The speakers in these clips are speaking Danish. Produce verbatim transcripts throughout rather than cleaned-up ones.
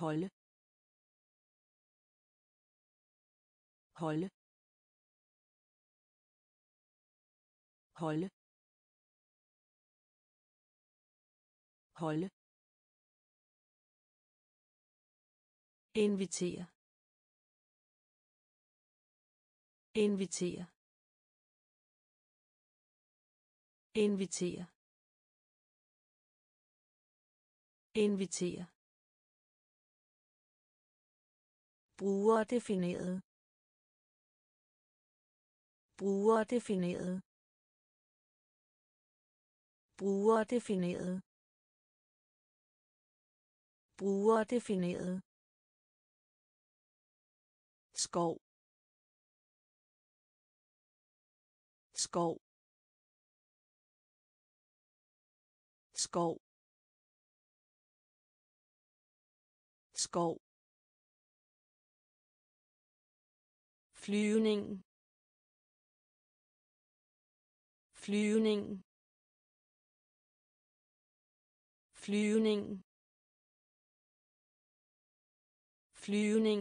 holde holde holde holde invitere invitere invitere invitere brugerdefineret brugerdefineret brugerdefineret brugerdefineret skov skov skov skov flyvning flyvning flyvning flyvning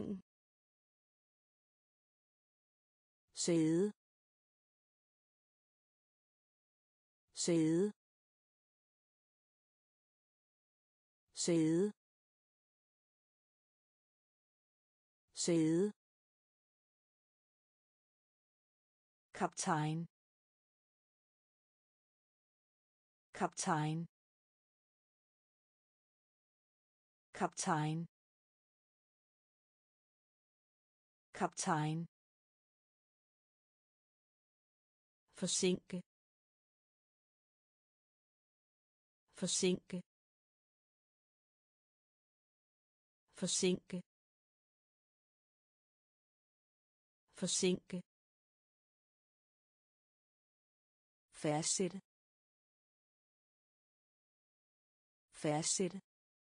sæde sæde sæde sæde kaptajn kaptajn kaptajn kaptajn forsinke forsinke forsinke forsinke fastsætte fastsætte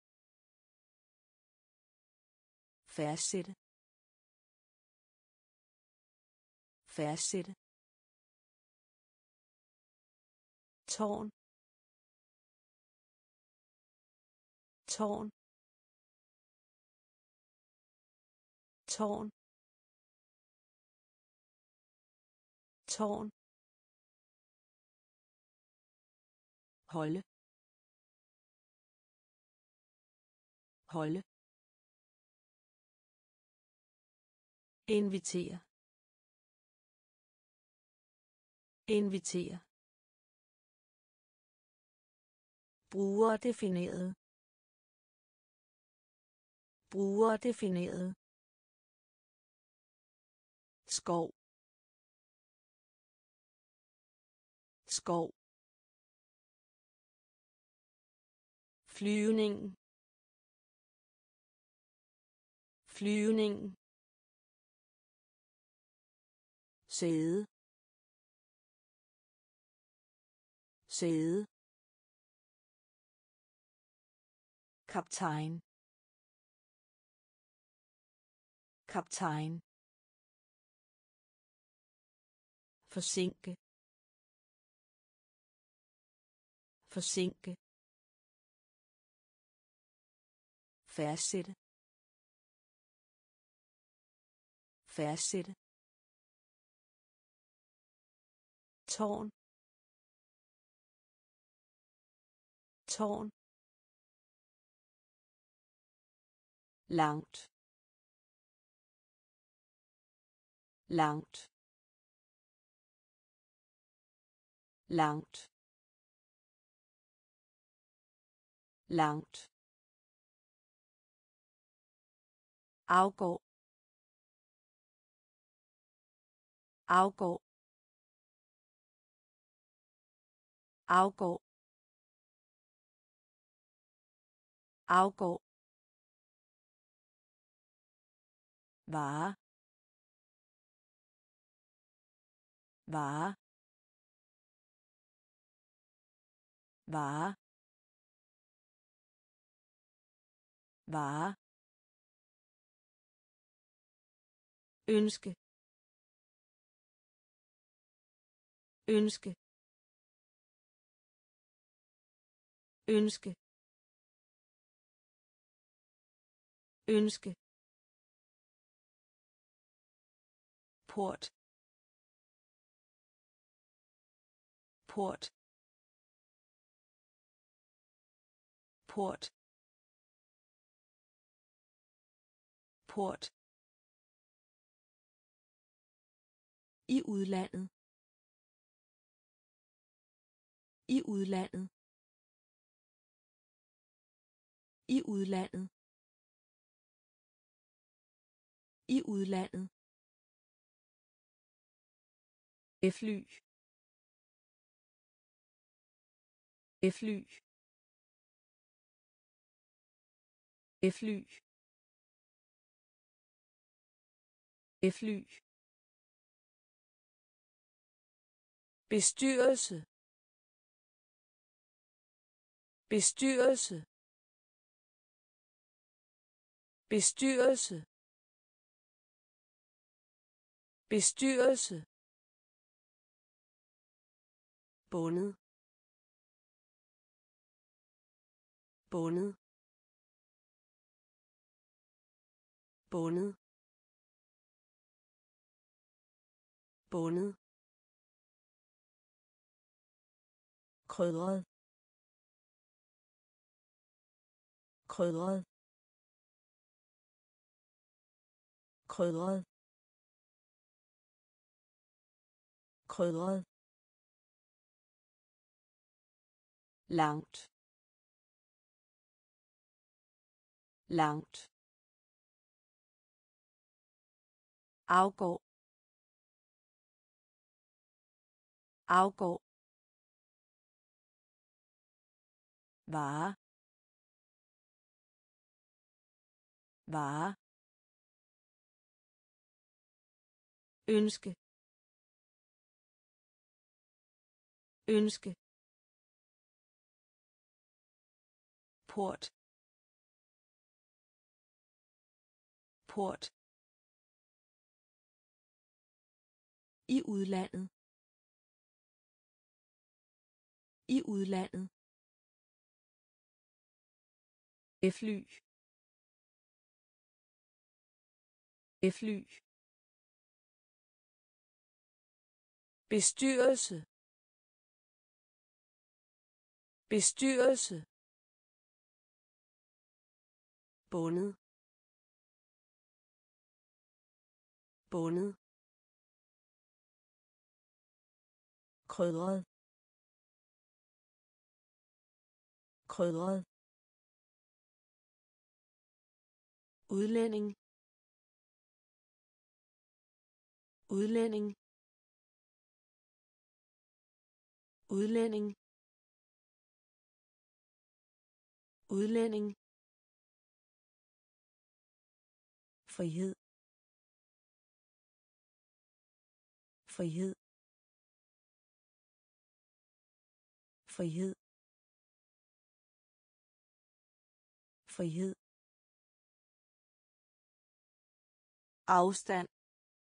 fastsætte fastsætte tårn tårn tårn tårn holde holde invitere invitere brugerdefineret brugerdefineret skov skov flyvning flyvning sæde sæde kaptajn kaptajn forsinke forsinke fastsætte fastsætte tårn tårn langt langt langt langt afgå afgå afgå afgå vare vare vare vare ønske ønske ønske ønske, port, port, port, port, i udlandet, i udlandet, i udlandet, i udlandet, fly, fly, fly, fly, bestyrelse, bestyrelse, bestyrelse, bestyrelse, bundet, bundet, bundet, bundet, krydret, krydret, krydret, krydret, langt, langt, afgår, afgår, vare, vare, ønske, ønske, port, port, i udlandet, i udlandet, fly, fly, bestyrelse, bestyrelse, bundet, bundet, krydret, krydret, udlænding, udlænding, udlænding, udlænding, frihed, frihed, frihed, frihed, afstand,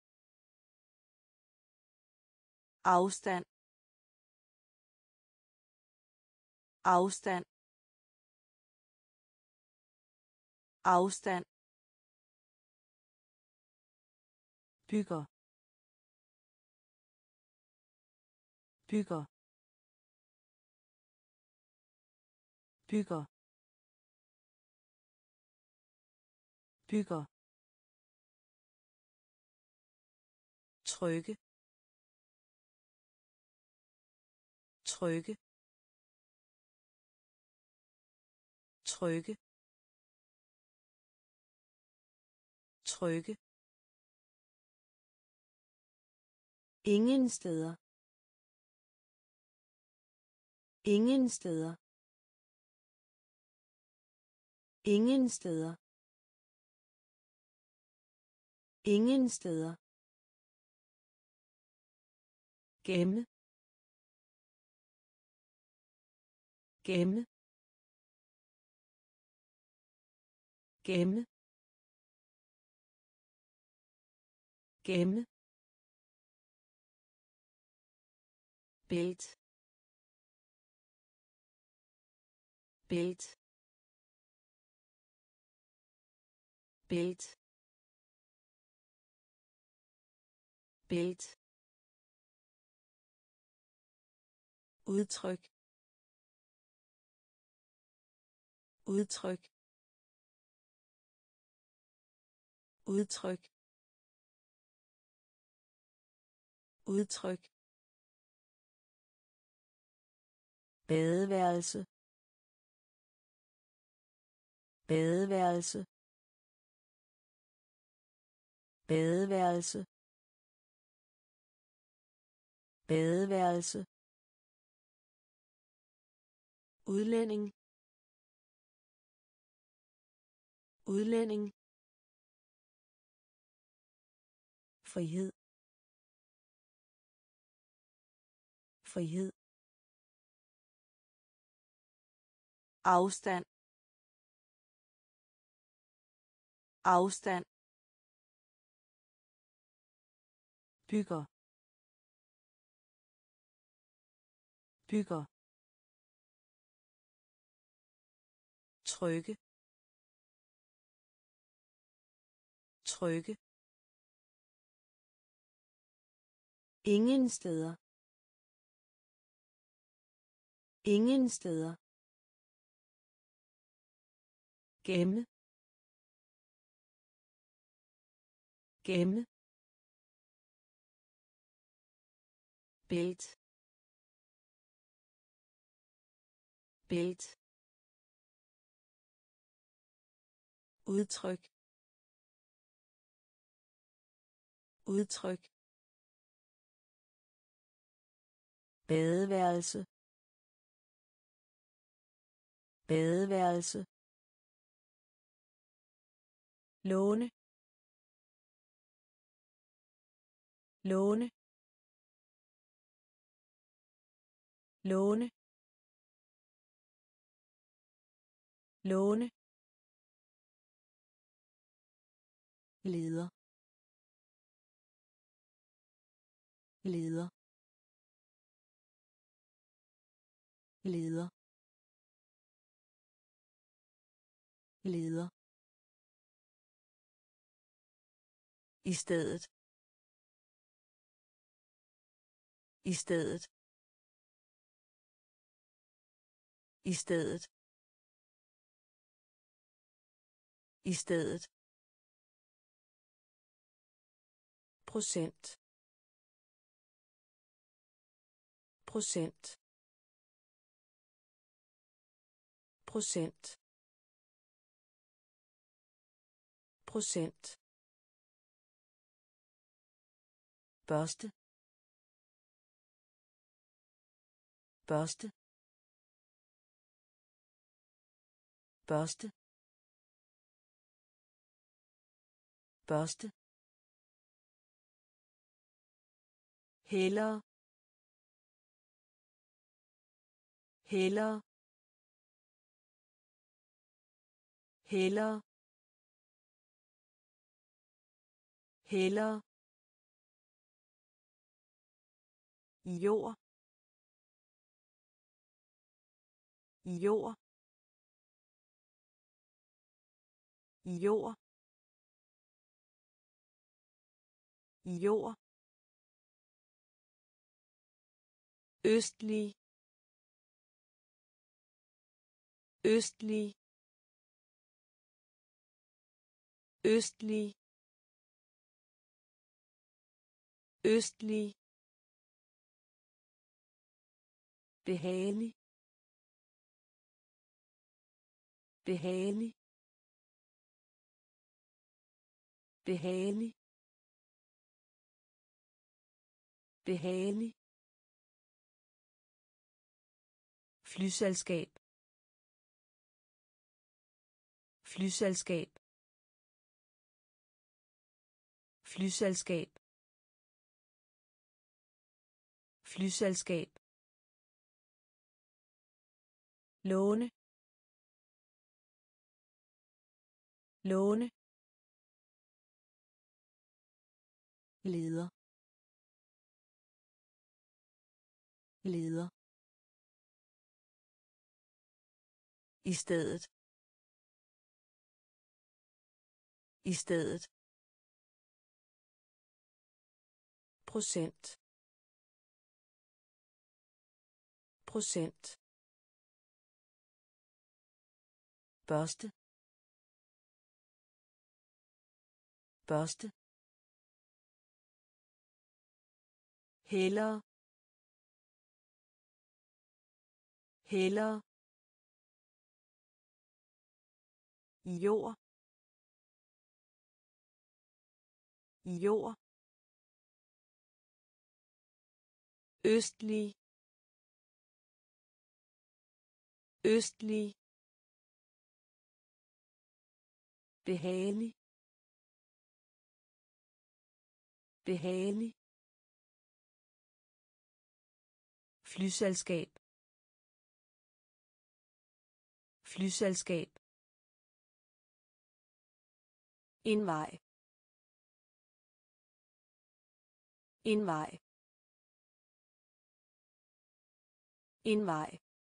afstand, afstand, afstand, bygger, bygger, bygger, bygger, trykke, trykke, trykke, trykke, ingen steder, ingen steder, ingen steder, ingen steder, gemme, gemme, gemme, gemme, bælt, bælt, bælt bælt udtryk udtryk udtryk udtryk badeværelse badeværelse badeværelse badeværelse udlænding udlænding frihed frihed afstand afstand bygger bygger trykke trykke ingen steder ingen steder gemme gemme bælt bælt udtryk udtryk badeværelse badeværelse låne låne låne låne leder leder leder leder i stedet i stedet i stedet i stedet procent procent procent procent børste børste børste børste hellere hellere hellere hellere jord jord jord jord østlig østlig østlig østlig behagelig behagelig behagelig behagelig flyselskab flyselskab flyselskab flyselskab låne låne leder leder i stedet I stedet. Procent. Procent. Børste. Børste. Hellere. Hellere. Jord. Jord. Østlig. Østlig. Behagelig. Behagelig. Flyselskab. Flyselskab. En vej. En vej. En vej.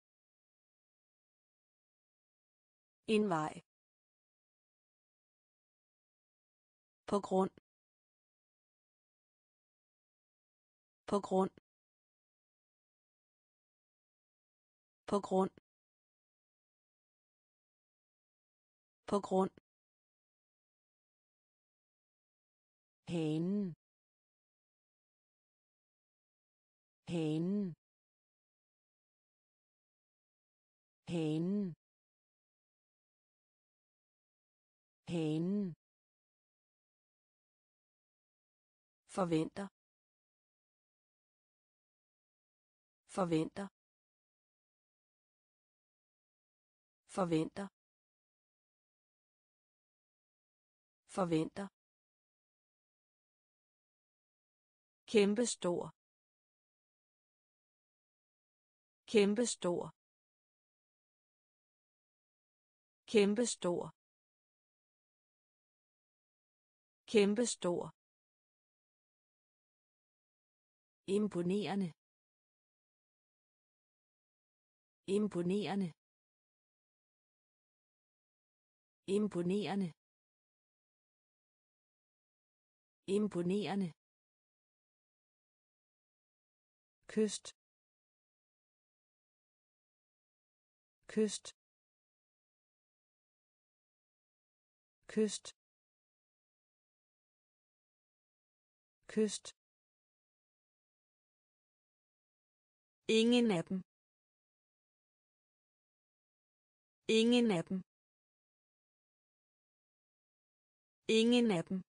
En vej. På grund. På grund. På grund. På grund. Hanen. Hanen. Hanen. Hanen. Forventer. Forventer. Forventer. Forventer. Kæmpestor. Kæmpestor. Kæmpestor. Kæmpestor. Imponerende. Imponerende. Imponerende. Imponerende. Kyst. Kyst. Kyst. Kyst. Ingen af dem. Ingen af dem. Ingen af dem.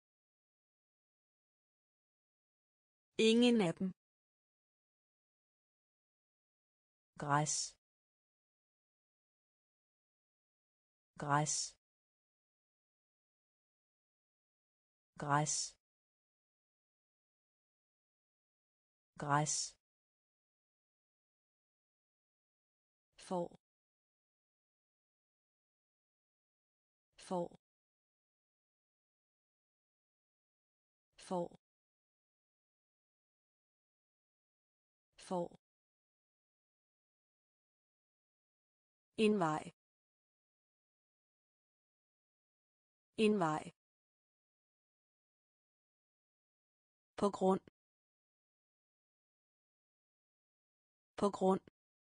Ingen af dem. Græs. Græs. Græs. Græs. For. For. For. For. En vej. En vej. På grund. På grund.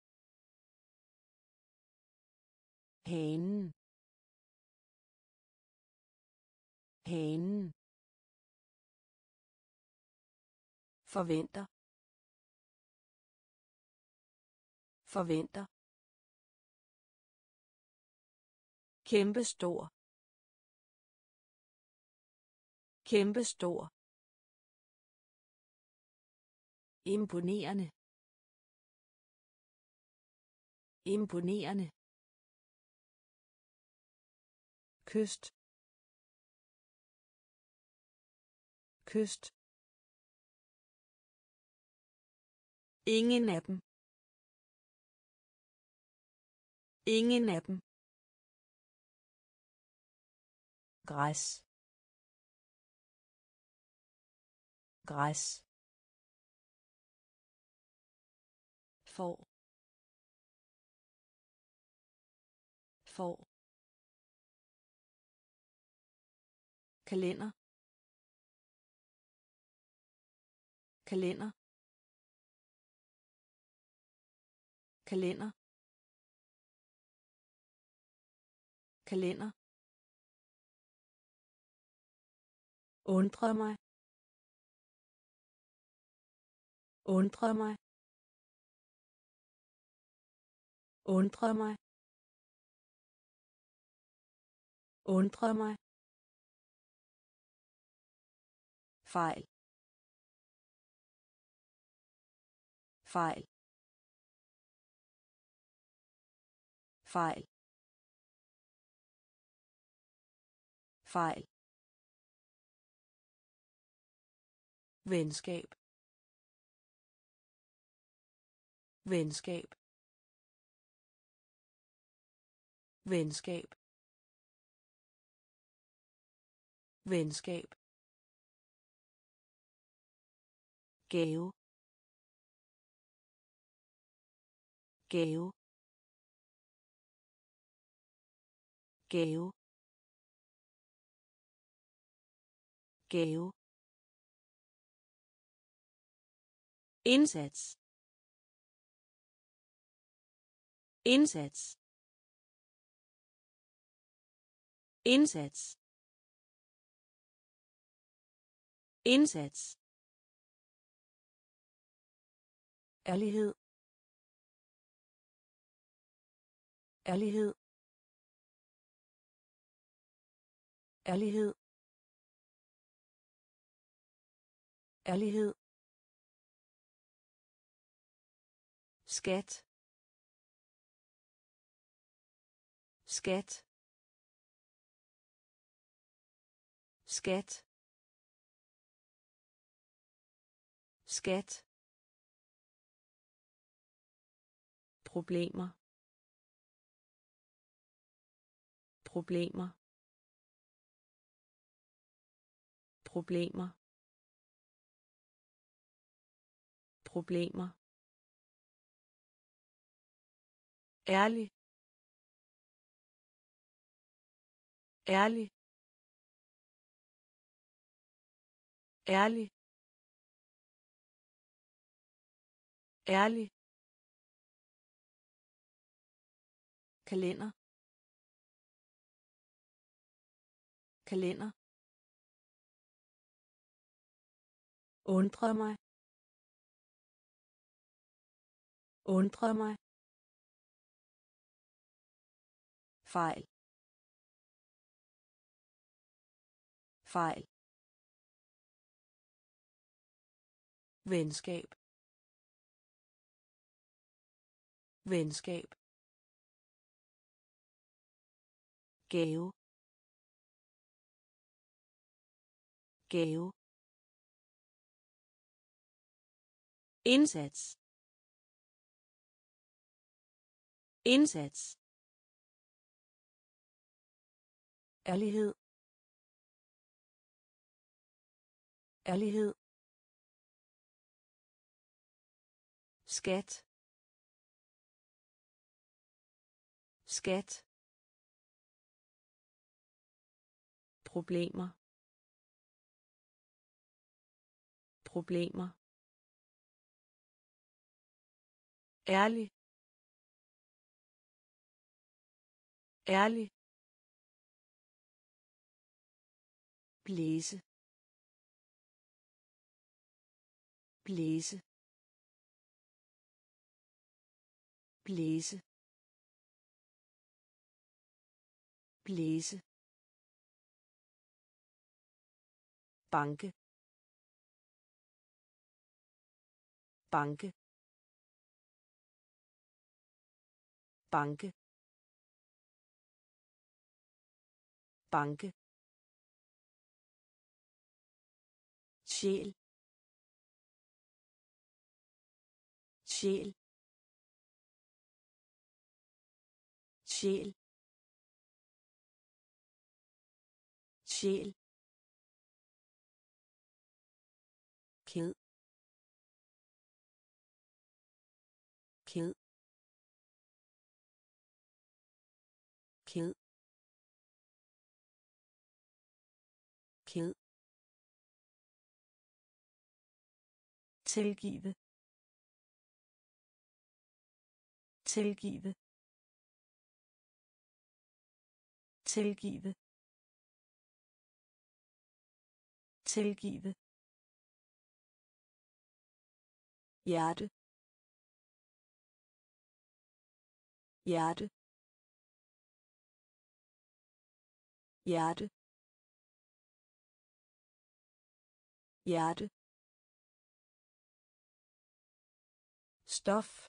Hanen. Hanen. Forventer. Forventer. Kæmpestor. Kæmpestor. Imponerende. Imponerende. Kyst. Kyst. Ingen af dem. Ingen af dem. Græs. Græs. For. For. kalender kalender kalender kalender undre mig undre mig undre mig undre mig fejl fejl fejl fejl venskab venskab venskab venskab gave gave gave gave indsats indsats indsats indsats ærlighed ærlighed ærlighed ærlighed skat skat skat skat problemer problemer problemer problemer ærlig ærlig ærlig ærlig kalender kalender undre mig undre mig fejl fejl venskab venskab gave gave indsats indsats ærlighed ærlighed skat skat problemer problemer ærlig ærlig blæse blæse blæse blæse banke banke banke banke sjæl sjæl sjæl sjæl ked ked ked tilgive tilgive tilgive tilgive hjerte hjerte hjerte hjerte stof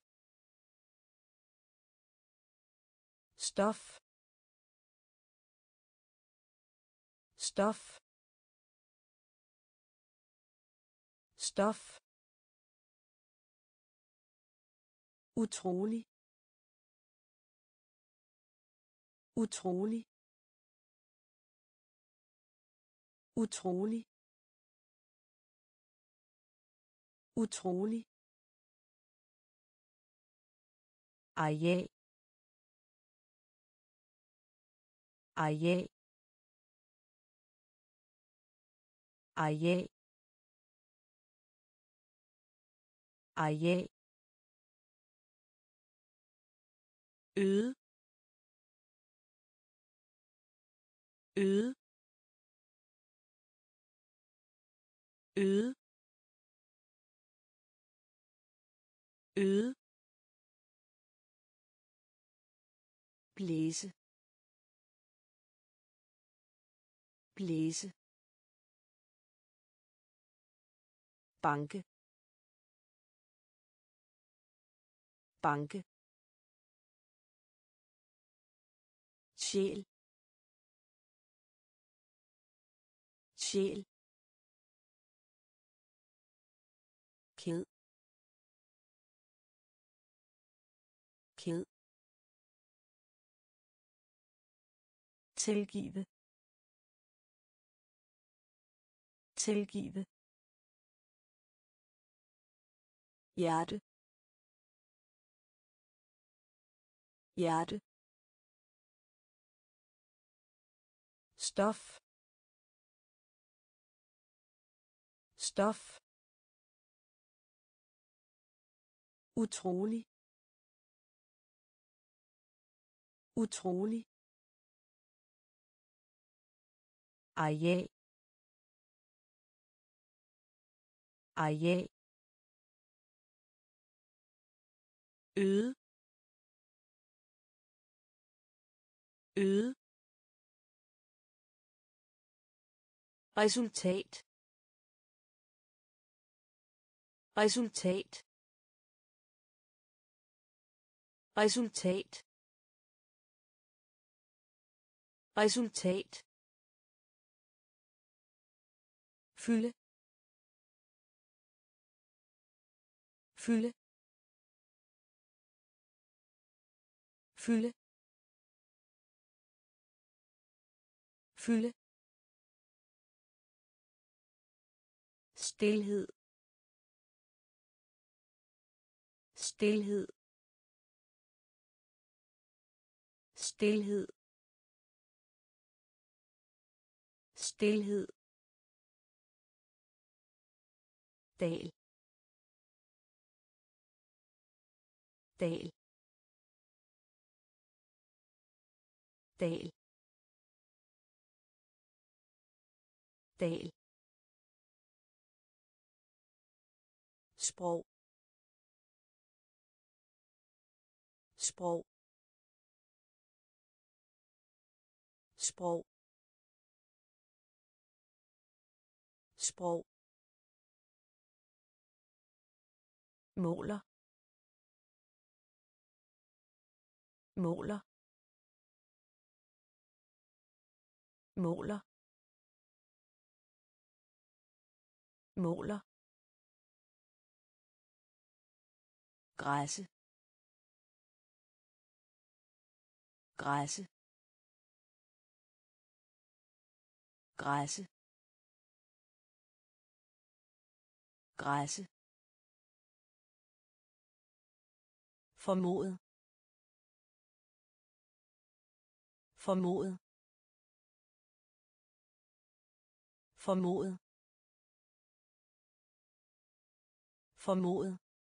stof stof stof utrolig utrolig utrolig utrolig areal areal areal areal øde øde øde øde blæse blæse banke banke sjæl sjæl ked ked tilgive tilgive hjerte hjerte stof stof utrolig utrolig areal areal øde øde resultat resultat resultat resultat fylde fylde fylde fylde stilhed stilhed stilhed stilhed dal dal dal dal sprog sprog sprog sprog måler måler måler måler græsse græsse græsse græsse formodet formodet formodet formodet,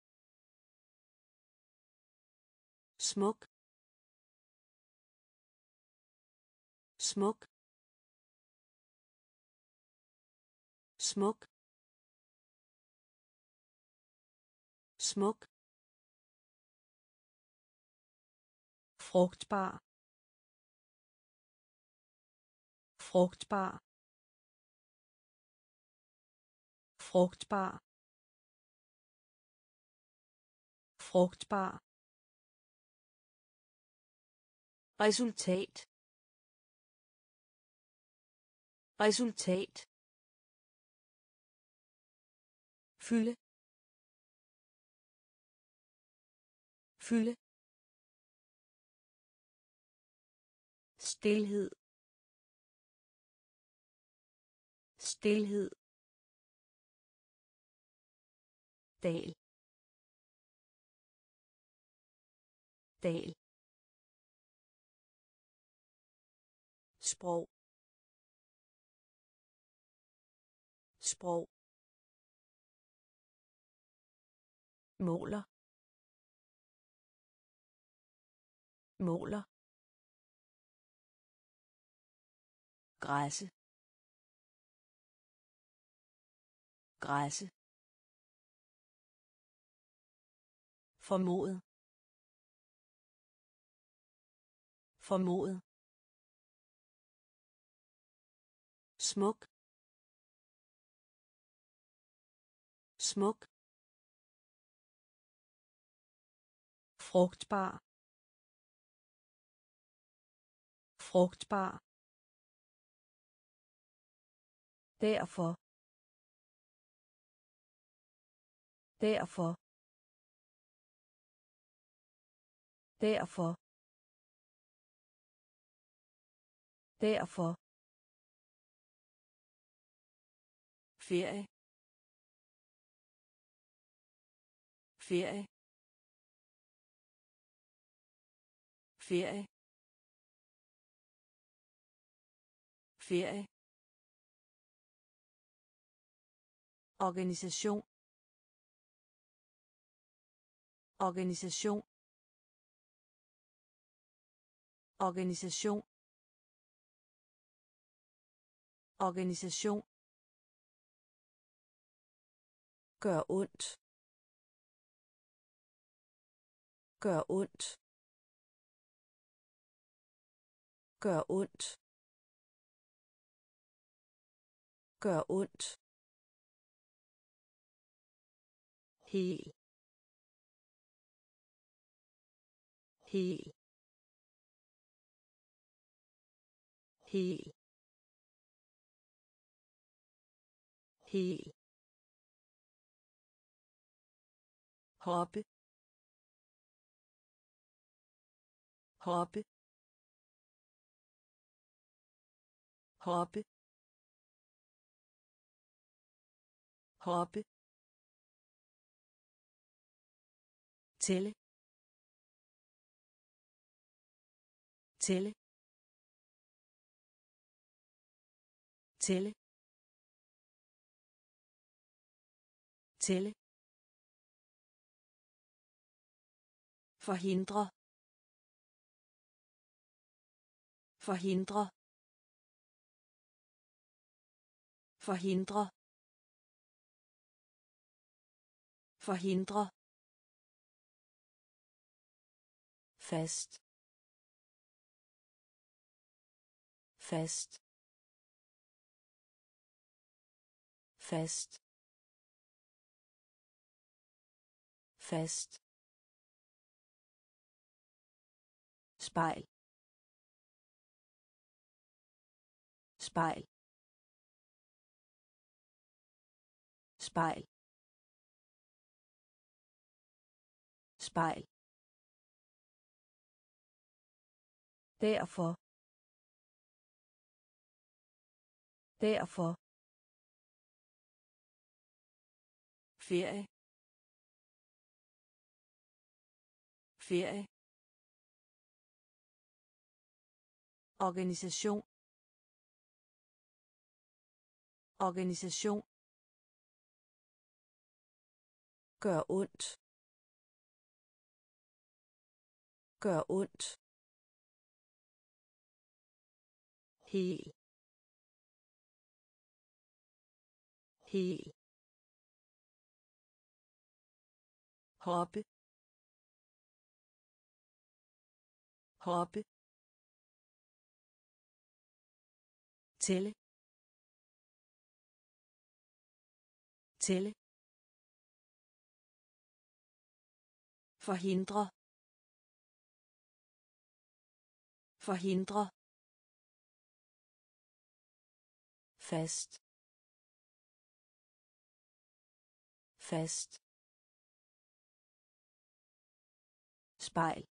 smuk, smuk, smuk, smuk, frugtbar, frugtbar, frugtbar, frugtbar, resultat, resultat, fylde, fylde, stilhed, stilhed, dal, dal, sprog, sprog, måler, måler, græsse, græsse, formodet, formodet, smuk, smuk, frugtbar, frugtbar, derfor, derfor, derfor, derfor, ferie, ferie, ferie, ferie, organisation, organisation, organisation, organisation, gør ondt, gør ondt, gør ondt, gør ondt, hel, hel, hel, hel, hoppe, hoppe, hoppe, hoppe, tælle, tælle, tælle, tælle, forhindre, forhindre, forhindre, forhindre, fast, fast, fast, fast, spejl, spejl, spejl, spejl, derfor, derfor, ferie, ferie, organisation, organisation, Gør ondt. Gør ondt. Hel. Hel. Hoppe. Hoppe. Tælle. Tælle. Forhindre. Forhindre. Fast. Fast. Spejl.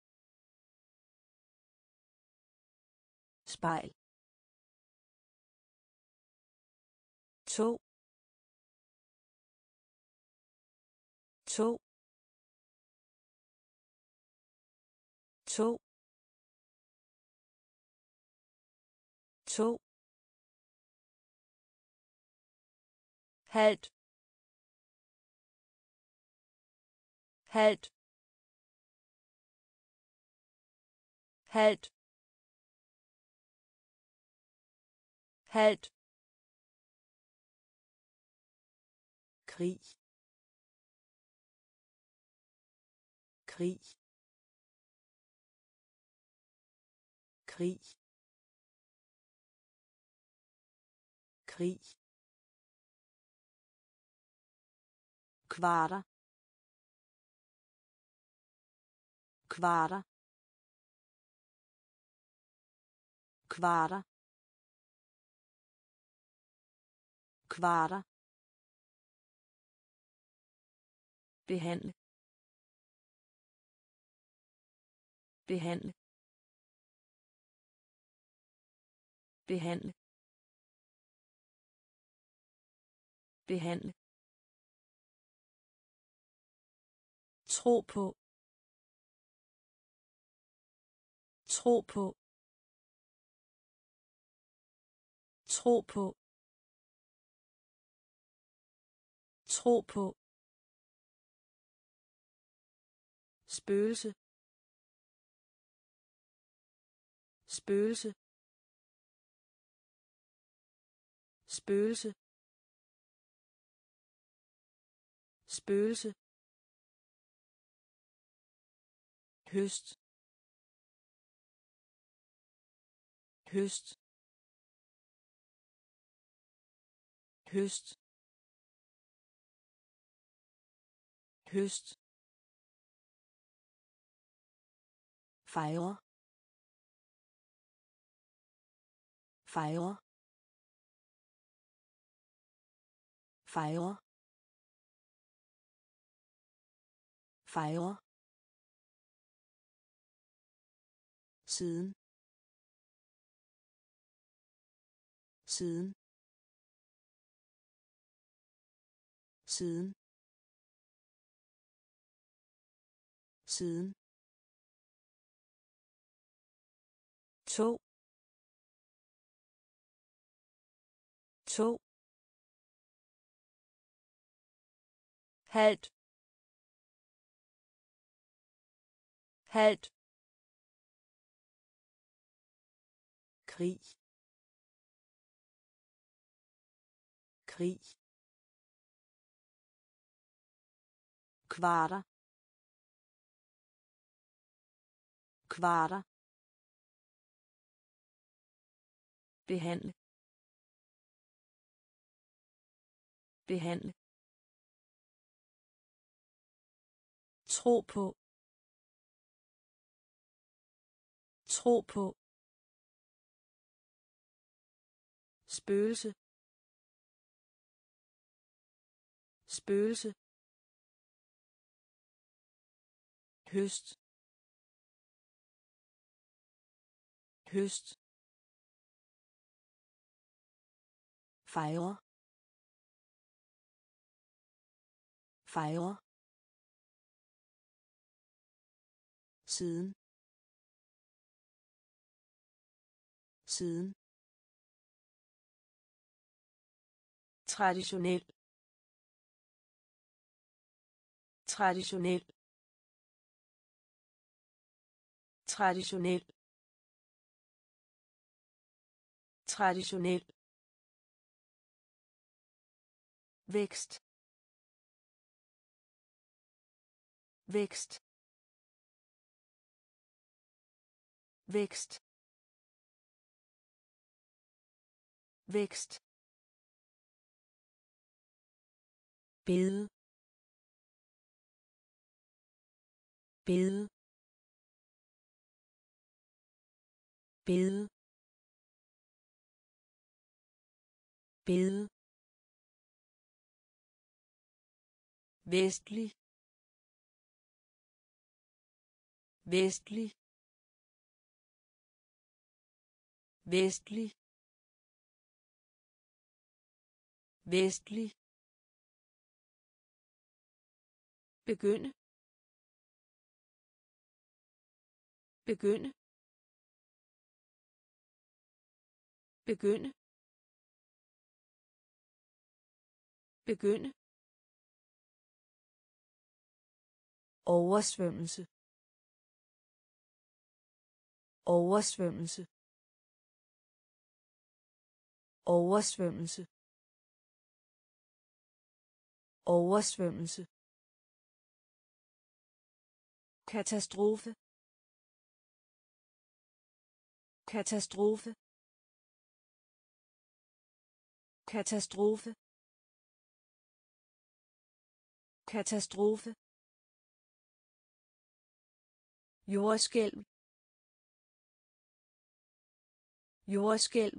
Spejl. To. To. To. To. Halt. Halt. Halt. Halt. Krig. Krig. Krig. Krig. Kvarter. Kvarter. Kvarter. Kvarter. Behandle. Behandle. Behandle. Behandle. Tro på. Tro på. Tro på. Tro på. Spøgelse. Spøgelse. Spøgelse. Spøgelse. Høst. Høst. Høst. Høst. Fejre. Fejre. Fejre. Fejre. Siden. Siden. Siden. Siden. To. To. Halt. Halt. Krig. Krig. Kvarter. Kvarter. Behandle. Behandle. Tro på. Tro på. Spøgelse. Spøgelse. Høst. Høst. Fejre. Fejre. Siden. Siden. Traditionel. traditionel traditionel traditionel vækst vækst vækst vækst bede bede bede bede vestlig vestlig vestlig vestlig begynde begynde begynde begynde oversvømmelse oversvømmelse oversvømmelse oversvømmelse katastrofe katastrofe katastrofe katastrofe jordskælv jordskælv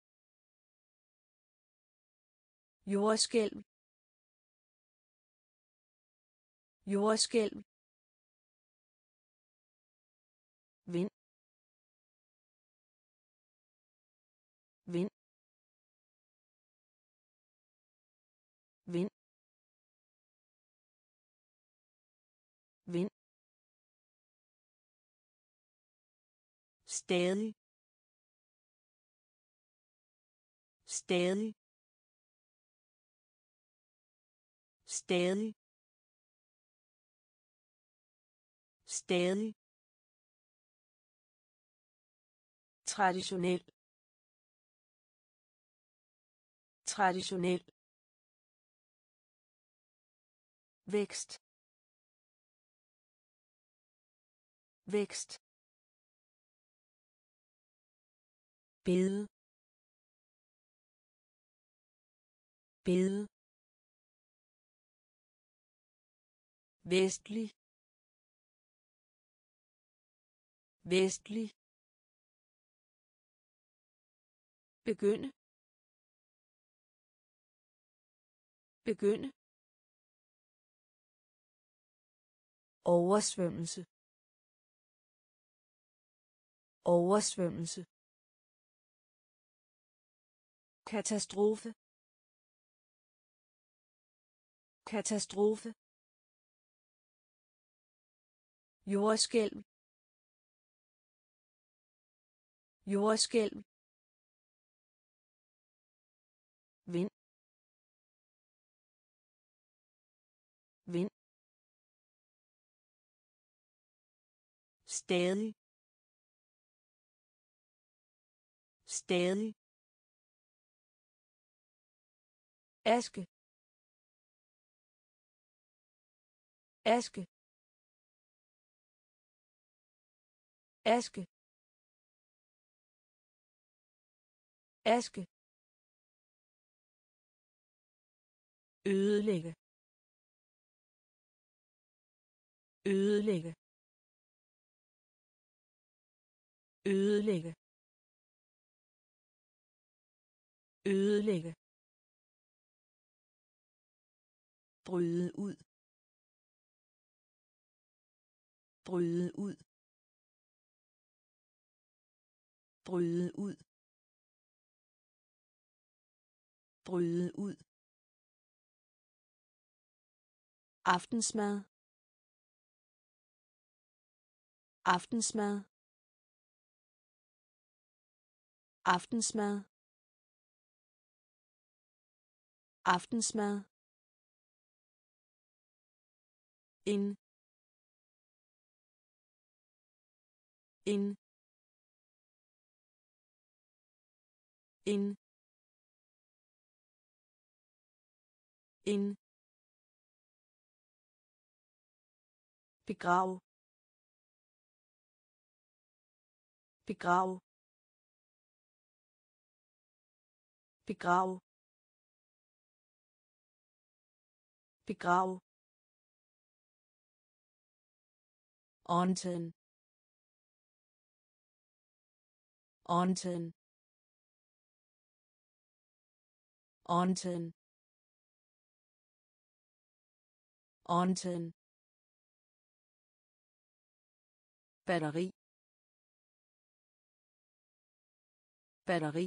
jordskælv jordskælv vind vind vind vind stadig stadig stadig stadig traditionel traditionel vækst vækst bede bede vestlig vestlig begynde begynde oversvømmelse oversvømmelse katastrofe katastrofe jordskælv jordskælv vind vind stadig stadig aske aske aske aske ødelægge ødelægge ødelægge ødelægge bryde ud bryde ud bryde ud bryde ud aftensmad aftensmad aftensmad aftensmad en en en en begrav begrav begrav begrav Onten. Onten. Onten. Onten. Batteri. Batteri.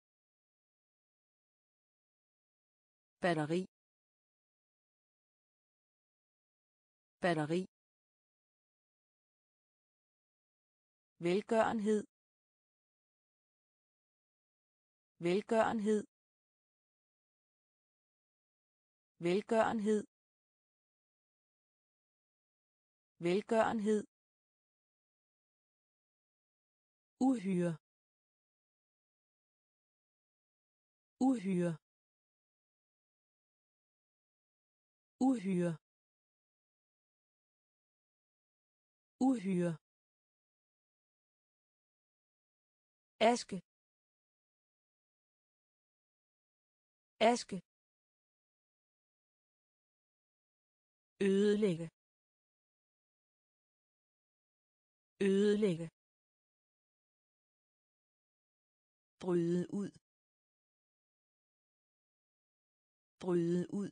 Batteri. Batteri. Velgørenhed. Velgørenhed. Velgørenhed. Velgørenhed. Uhyre. Uhyre. Uhyre. Uhyre. Aske. Aske. Ødelægge. Ødelægge. Bryde ud. Bryde ud.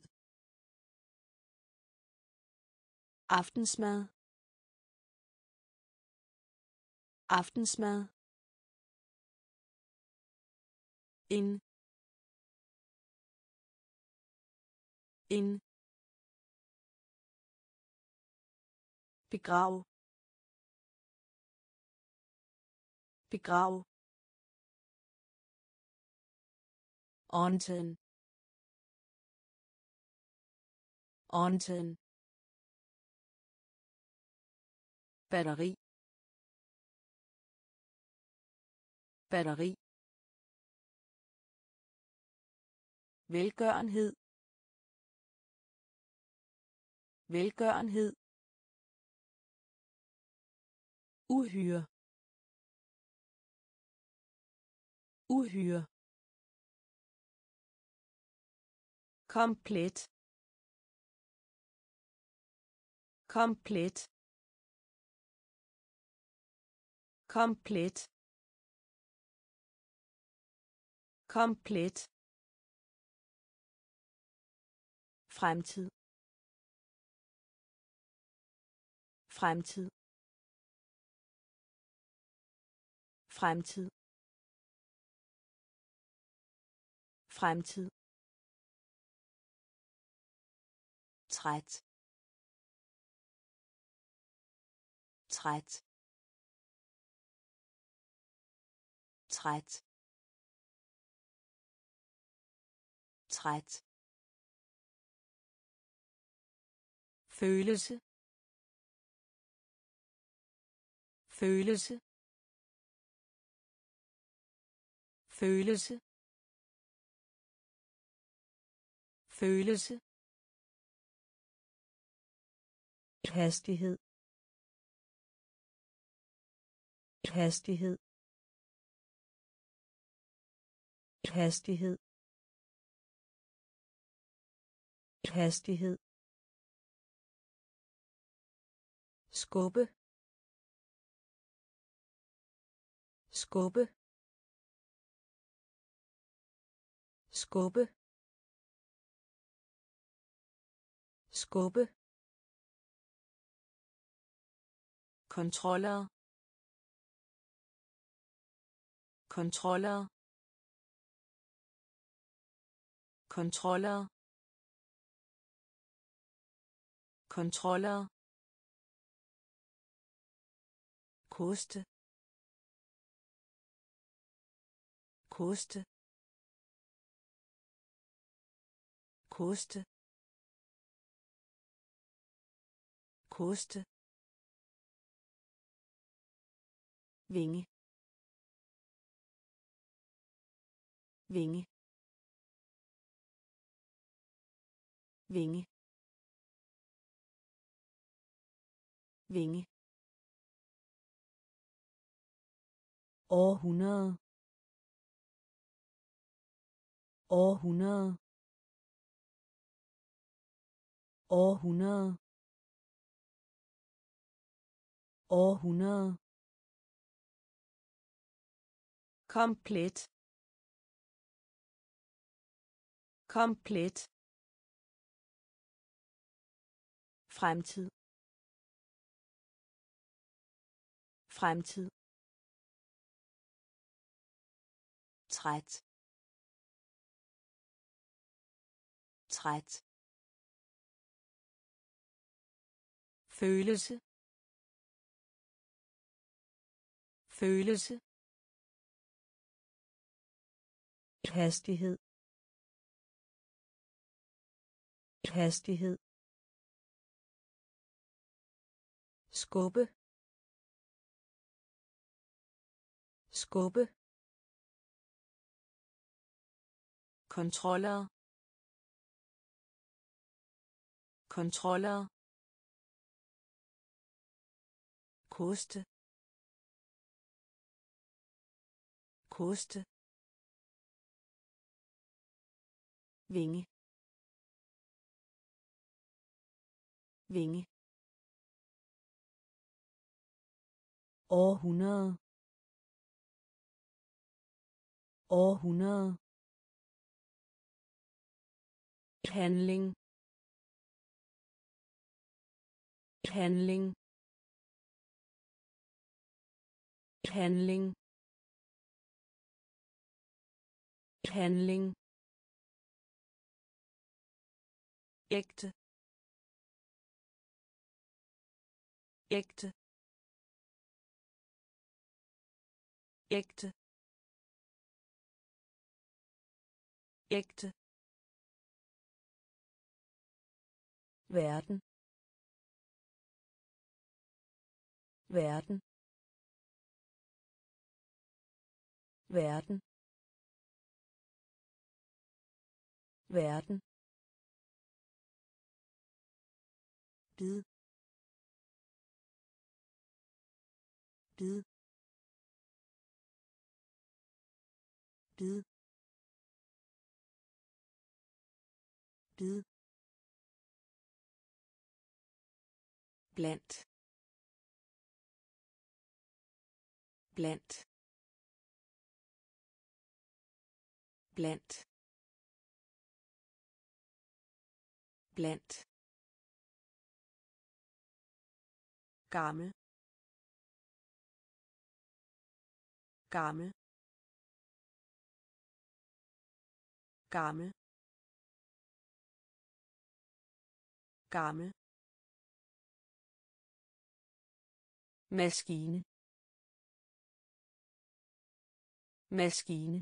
Aftensmad. Aftensmad. En. En. Begrav. Begrav. Onten. Onten. Batteri. Batteri. Velgørenhed. Velgørenhed. Uhyre. Uhyre. Komplet. Komplet. Komplet. Komplet. Fremtid. Fremtid. Fremtid. Fremtid. Træt. Træt. Træt. Træt. Følelse. Følelse. Følelse. Følelse. Hastighed. Hastighed. Hastighed. Hastighed. Skubbe. Skubbe. Skubbe. Skubbe. Kontroller. Kontroller. Kontroller. Kontroller. Koste. Koste. Koste. koste, vinge, vinge, vinge, vinge, århundrede, århundrede, århundrede, århundrede, komplet, komplet, fremtid, fremtid, træt, træt, følelse, følelse, hastighed, hastighed, skubbe, skubbe, kontroller, kontroller, koste, koste, vinge, vinge, århundrede, århundrede, handling, handling, handling, handling, ægte, ægte, ægte, ægte, verden, verden, verden, verden, bid, bid, bid, bid, blandt, blandt, blandt, blandt, gammel, gammel, gammel, gammel, maskine, maskine,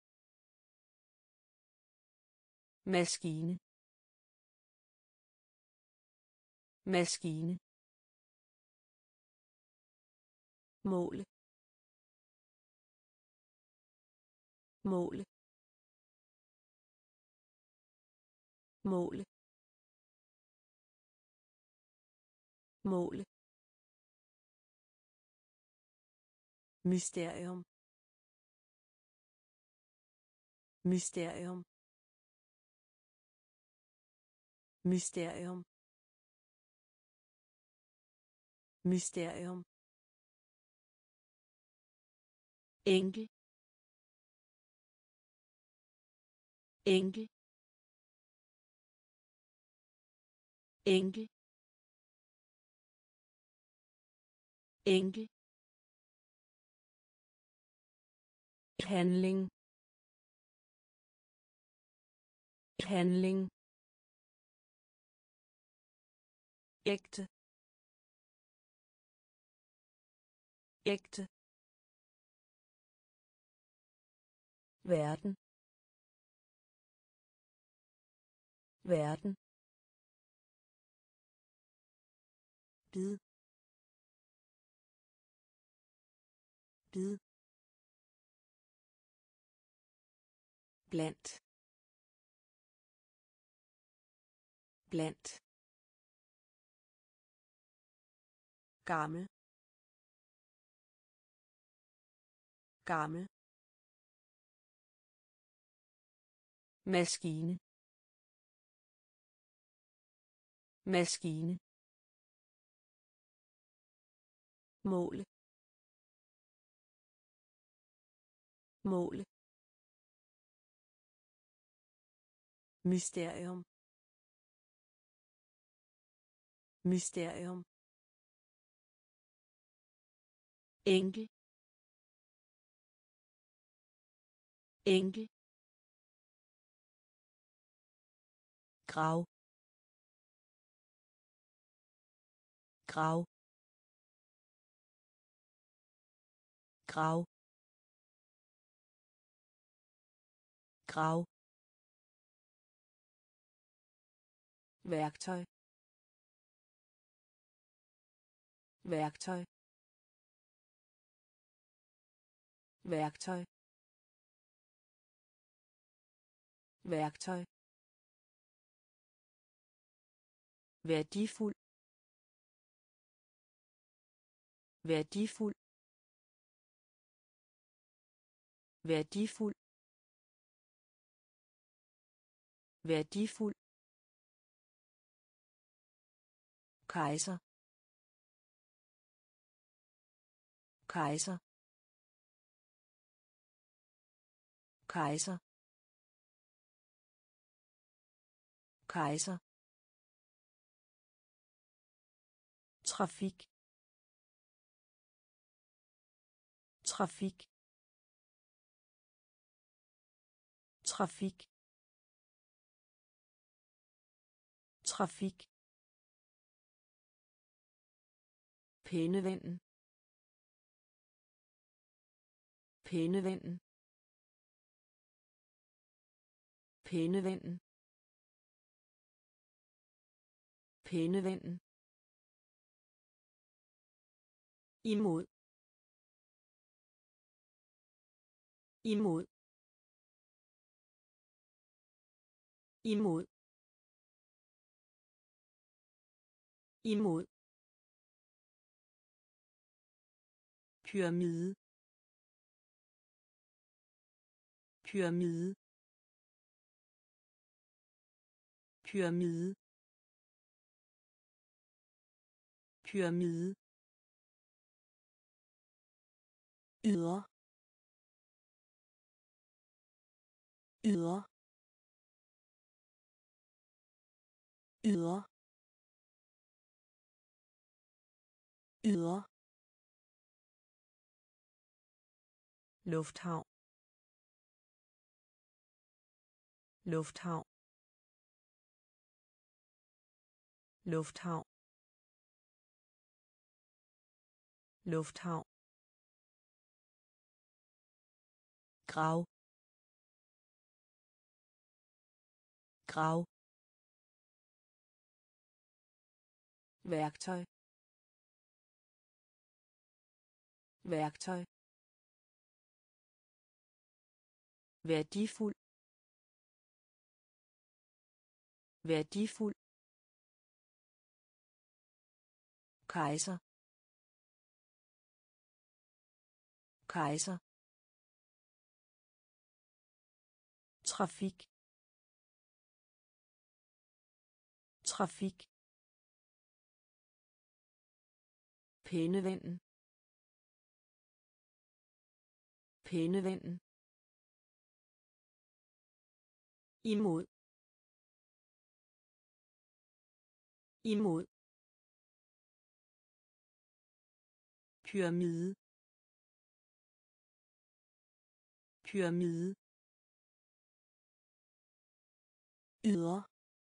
maskine, maskine, måle, måle, måle, måle, mysterium, mysterium, mysterium, mysterium, enkel, enkel, enkel, enkel, handling, handling, ægte, ægte, verden, verden, bid bid blandt blandt gammel gammel maskine maskine måle måle mysterium mysterium enkel enkel grav grav grav grav værktøj værktøj værktøj værktøj værdifuld værdifuld værdifuld værdifuld kejser kejser kejser kejser trafik trafik trafik trafik pænevinden pænevinden pænevinden pænevinden imod imod imod imod pyramide pyramide pyramide pyramide ydre ydre ydre ydre lufthavn lufthavn lufthavn lufthavn grav grav værktøj værktøj værdifuld værdifuld kejser kejser trafik trafik pænevinden pænevinden imod imod pyramide pyramide ydre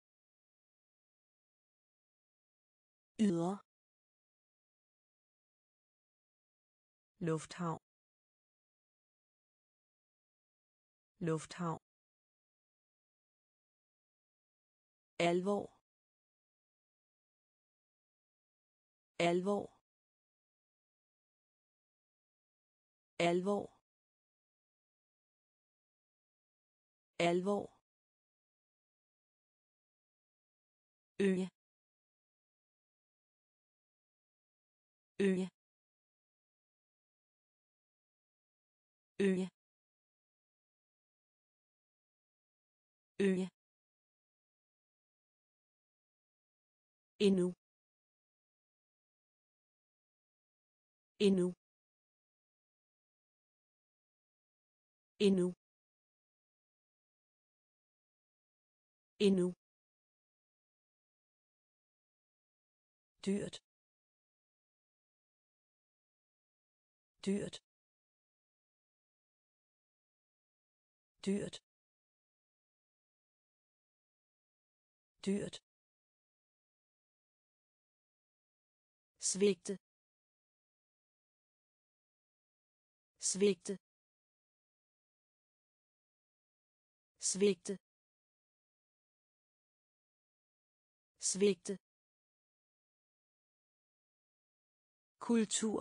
ydre lufthavn lufthavn alvor alvor, alvor, alvor, øje, øje, øje, øje, endnu, endnu, endnu, endnu, dyrt, dyrt, dyrt, dyrt, svigte, svigte, svigte, svigte, kultur,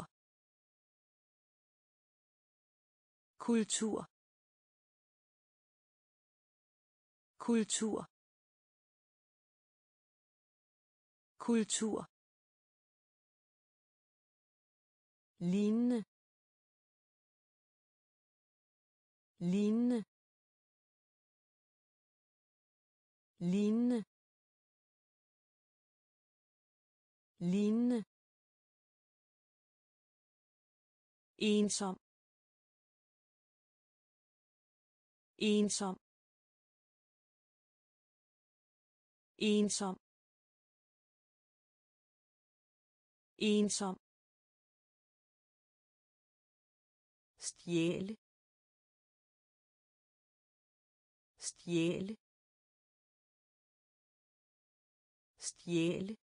kultur, kultur, kultur, lignende, lignende, lignende, lignende, ensom, ensom, ensom, ensom, stjæle, stjæle, stjæle,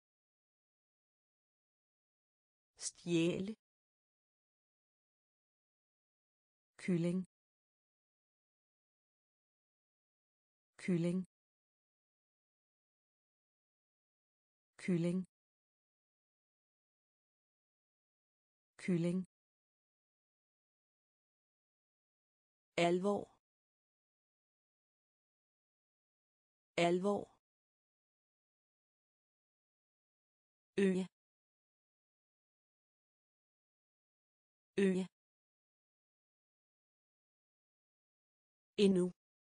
stjæle, kylling, kylling, kylling, kylling, alvor, alvor, øje, øje, endnu,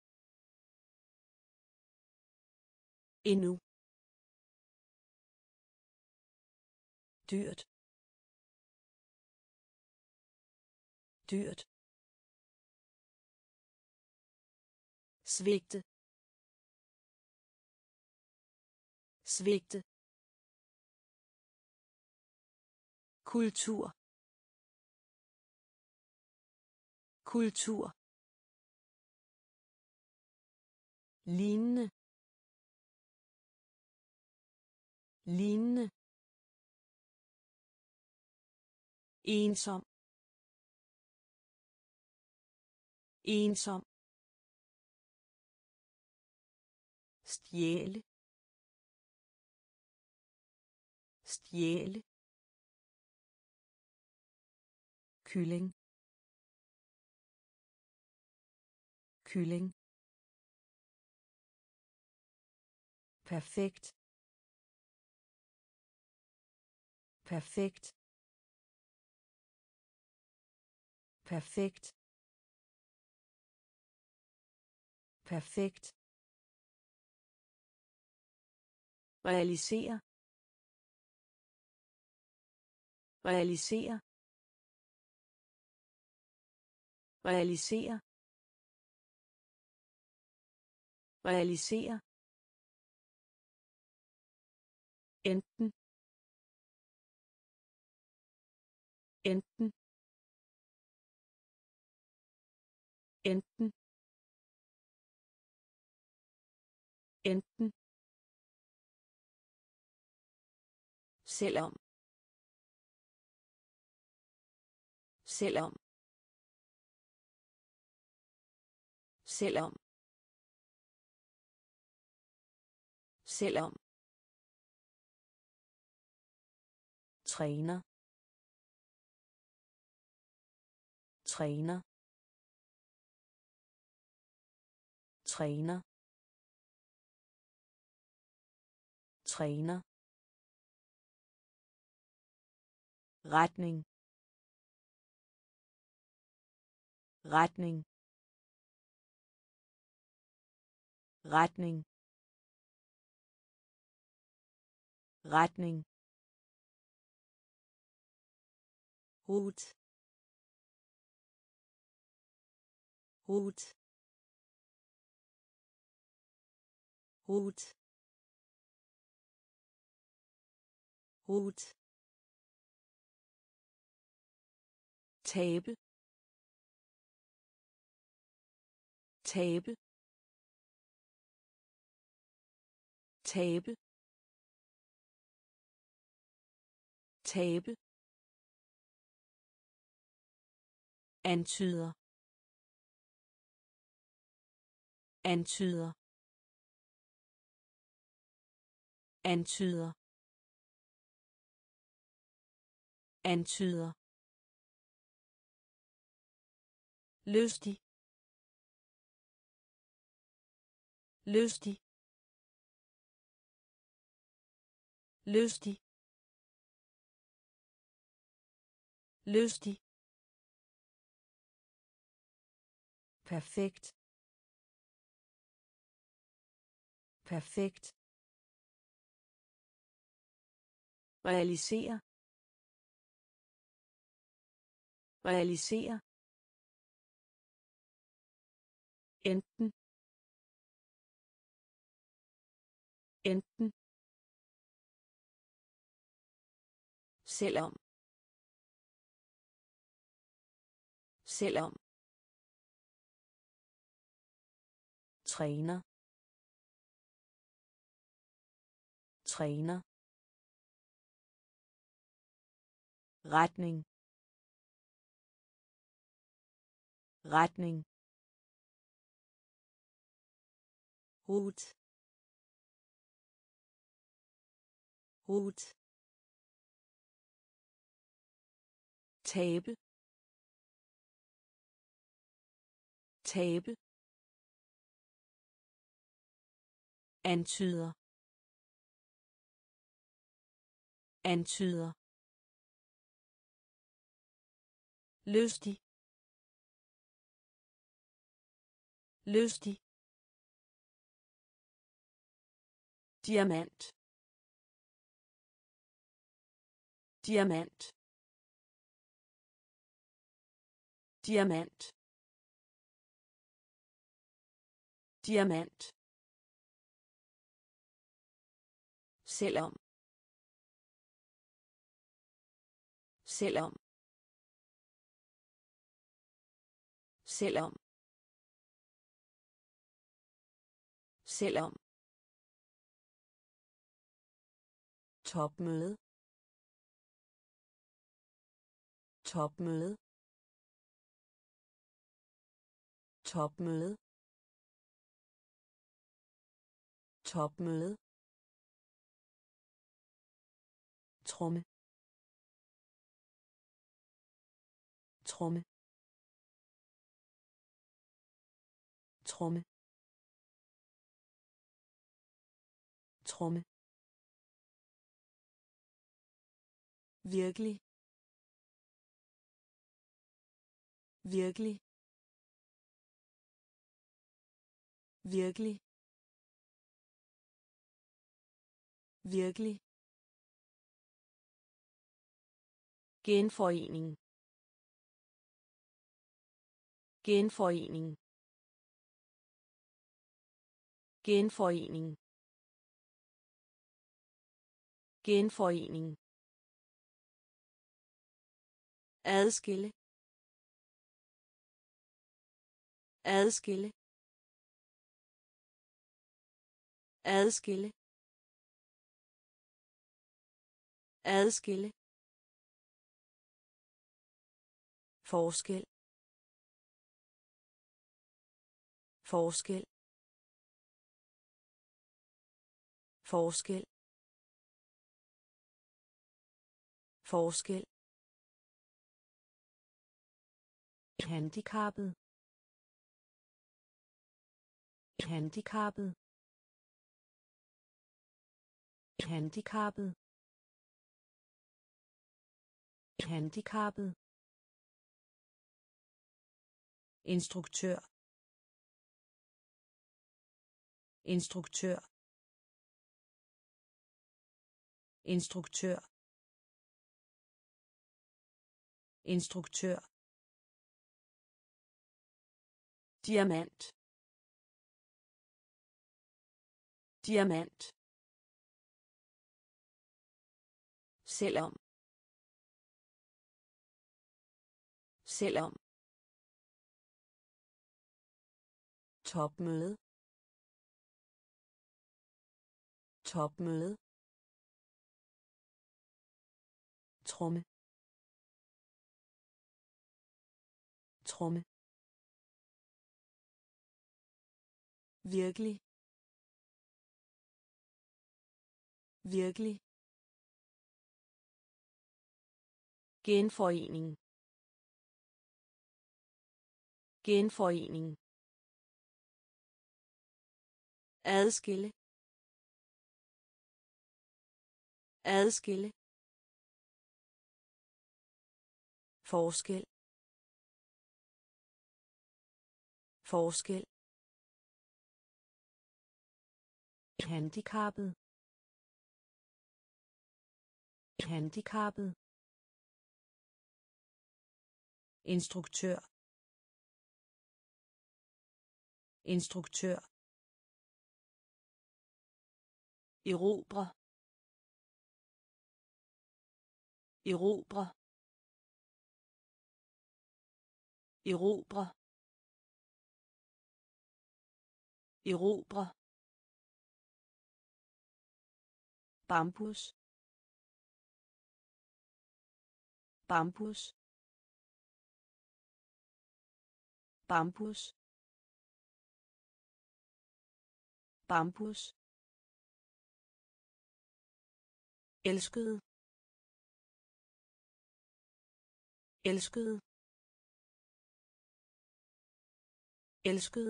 endnu, dyrt, dyrt, svigte, svigte, kultur, kultur, lignende, lignende, ensom, ensom, stjæle, stjæle, kylling, kylling, perfekt, perfekt, perfekt, perfekt, realisere, realisere, realisere, realisere, enten, enten, enten, enten, selvom, selvom, selvom, selvom, træner træner træner træner retning retning retning retning Hut Hut Hut Hut tabe tabe tabe tabe antyder antyder antyder antyder lystig lystig lystig lystig perfekt perfekt realisere realisere enten enten selvom selvom træner træner retning retning Hut Hut tabe tabe antyder antyder lystig lystig diamant diamant diamant diamant selvom selvom selvom selvom topmøde topmøde topmøde topmøde tromme tromme tromme tromme virkelig virkelig virkelig virkelig genforening genforening genforening genforening adskille adskille adskille adskille forskel forskel forskel forskel, handicappet, handicappet, handicappet, handicappet, instruktør, instruktør, instruktør, instruktør, diamant, diamant, selvom, selvom, topmøde, topmøde, tromme, tromme, virkelig, virkelig, genforening, genforening, adskille, adskille, forskel, forskel, handicappet, handicappet, instruktør, instruktør, erobre, erobre, erobre, erobre, bambus, bambus, bambus, bambus, elskede, elskede, elskede,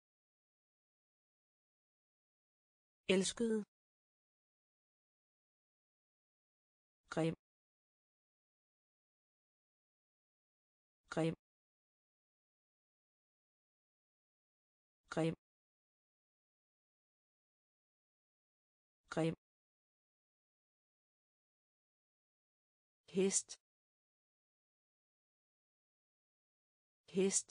elskede, grim, grim, grim, grim, hest, hest,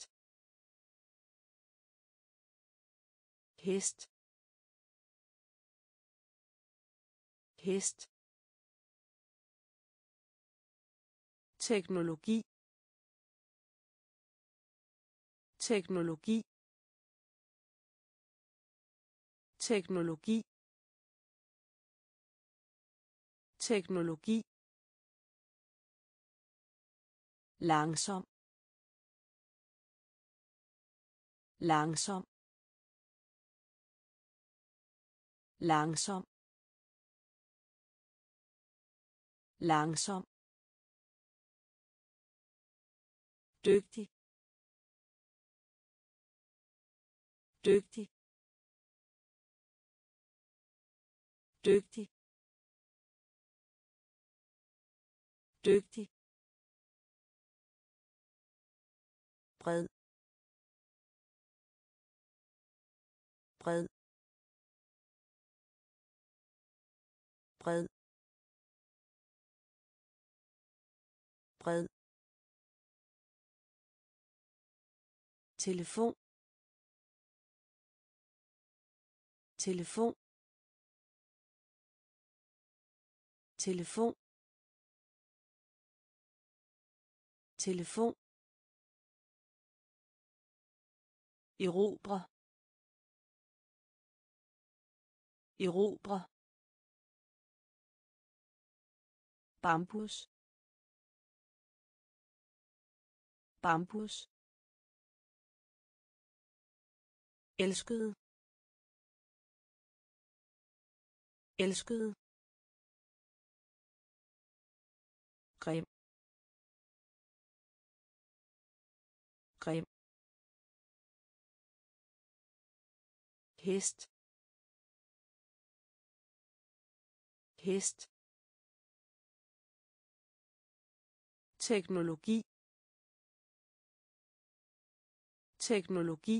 hest, hest, teknologi, teknologi, teknologi, teknologi, langsom, langsom, langsom, langsom, dygtig, dygtig, dygtig, dygtig, bred, bred, bred, bred, telefon, telefon, telefon, telefon, erobre, erobre, bambus, bambus, elskede, elskede, grim grim hest hest teknologi teknologi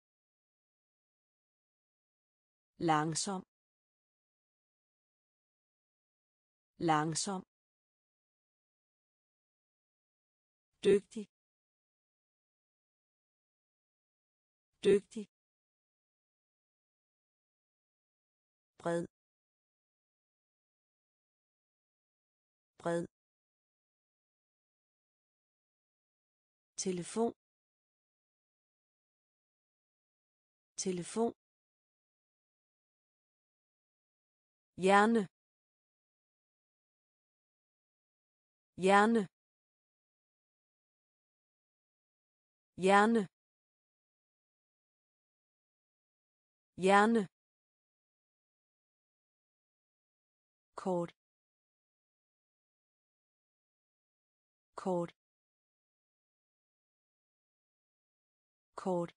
langsom langsom dygtig dygtig bred bred telefon telefon hjerne hjerne hjerne hjerne kort kort kort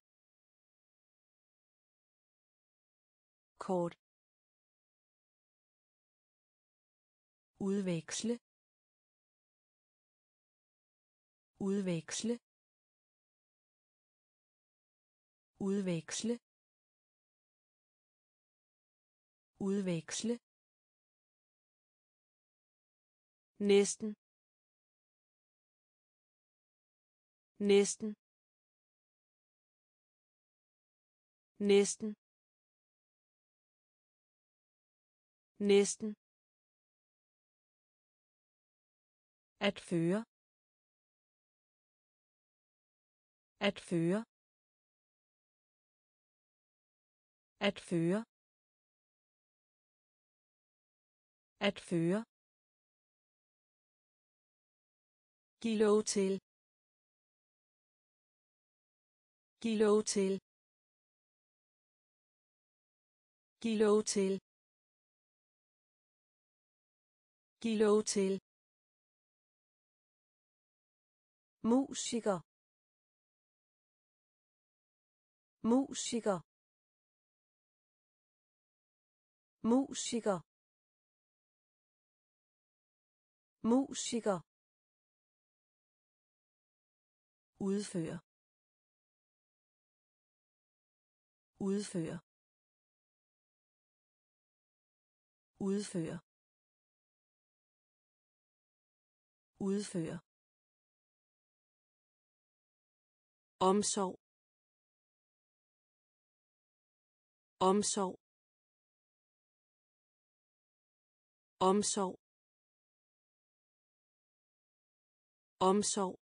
kort udveksle udveksle udveksle udveksle næsten næsten næsten næsten at føre at føre at føre at føre giv lov til giv lov til giv lov til giv lov til musiker musiker musiker musiker udføre udføre udføre udføre omsorg omsorg omsorg omsorg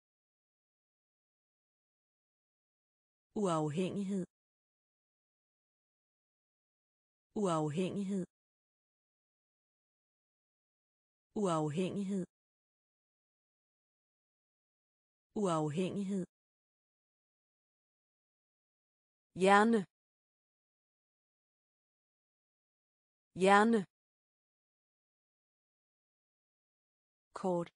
uafhængighed uafhængighed uafhængighed uafhængighed hjerne hjerne kort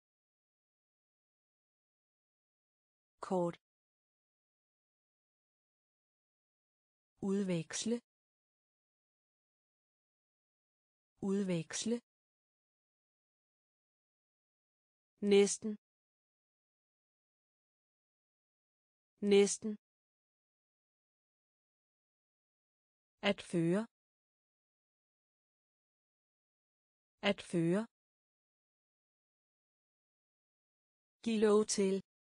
kort udveksle udveksle næsten næsten at føre at føre giv lov til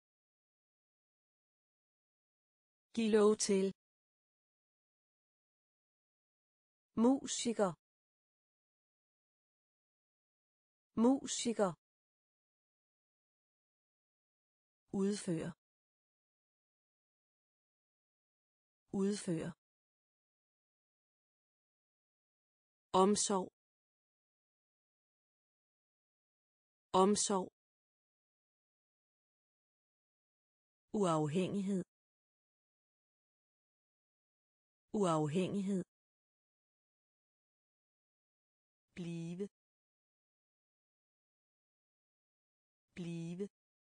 giv lov til musiker musiker udføre udføre omsorg omsorg uafhængighed uafhængighed blive blive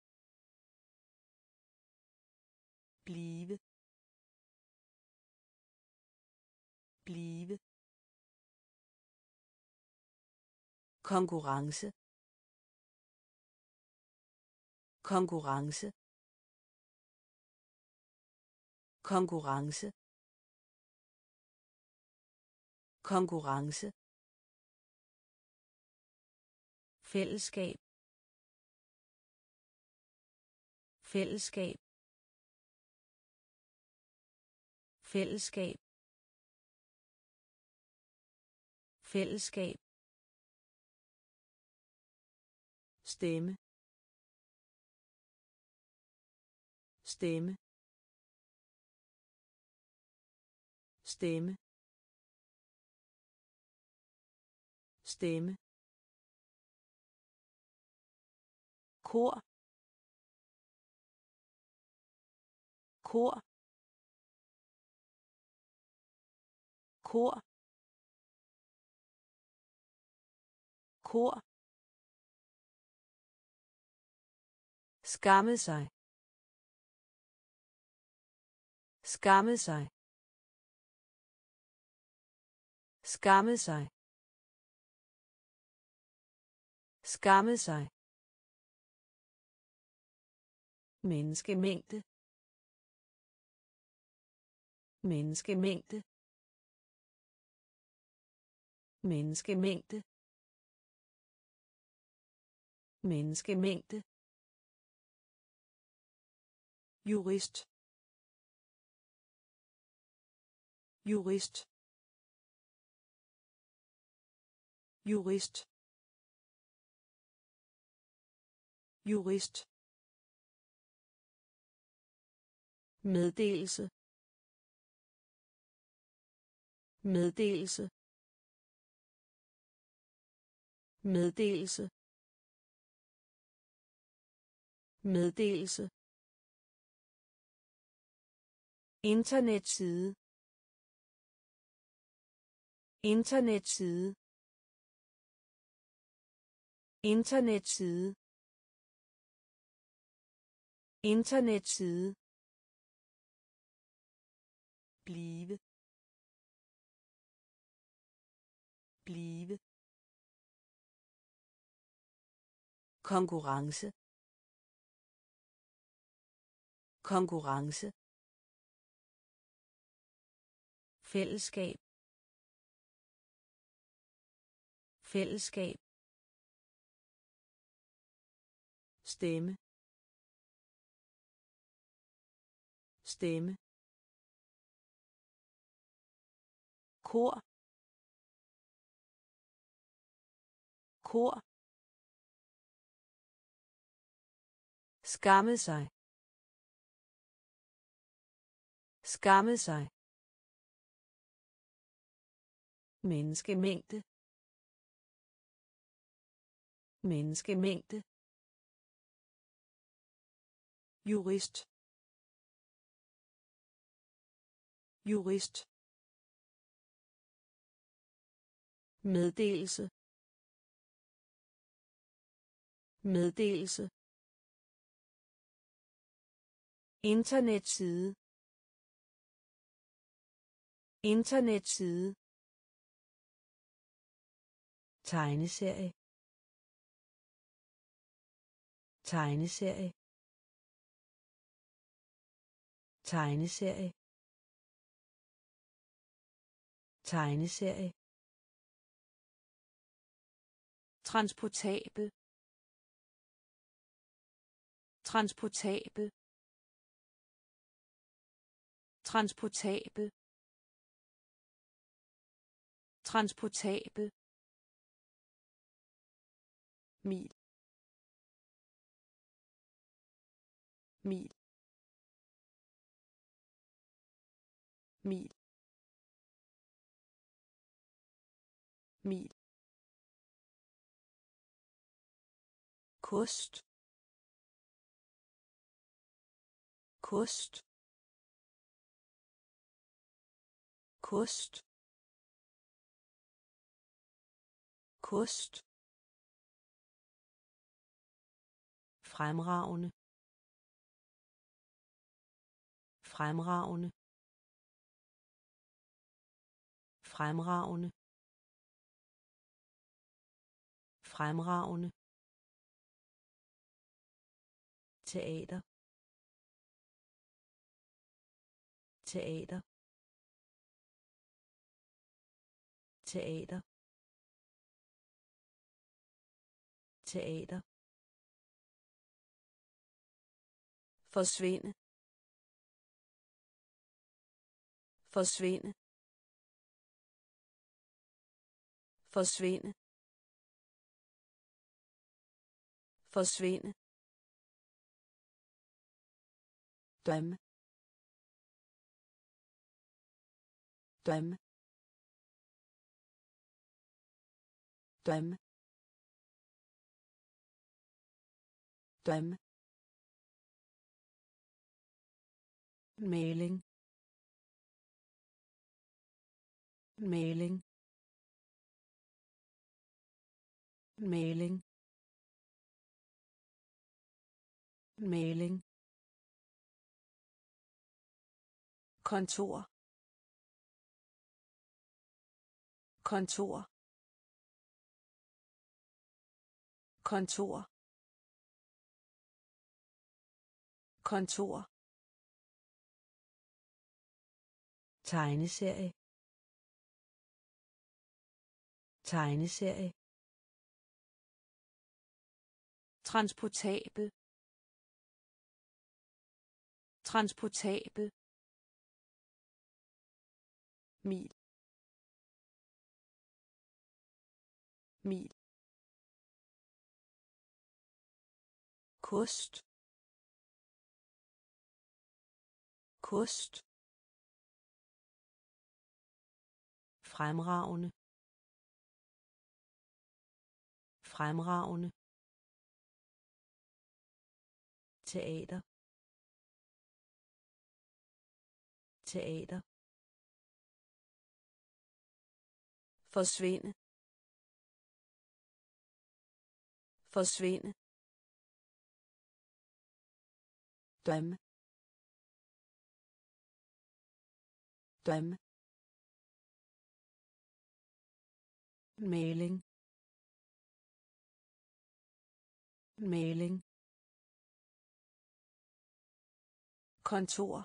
blive blive konkurrence konkurrence konkurrence konkurrence fællesskab fællesskab fællesskab fællesskab stemme stemme stemme stemme kor kor kor kor skamme sig skamme sig skamme sig skamme sig menneskemængde menneskemængde menneskemængde menneskemængde jurist jurist jurist jurist meddelelse meddelelse meddelelse meddelelse internetside internetside internetside internetside blive blive konkurrence konkurrence fællesskab fællesskab stemme stemme kor kor skamme sig skamme sig menneskemængde menneskemængde jurist jurist meddelelse meddelelse internetside internetside tegneserie tegneserie tegneserie tegneserie transportabel transportabel transportabel transportabel mil mil mil mil kost kost kost kost fremragende fremragende fremragende fremragende teater teater teater teater forsvinde forsvinde forsvinde forsvinde drømme drømme drømme drømme mailing mailing mailing mailing kontor kontor kontor kontor tegneserie tegneserie transportabel transportabel mil mil kost kost fremragende fremragende teater teater forsvinde forsvinde drømme drømme mailing mailing kontor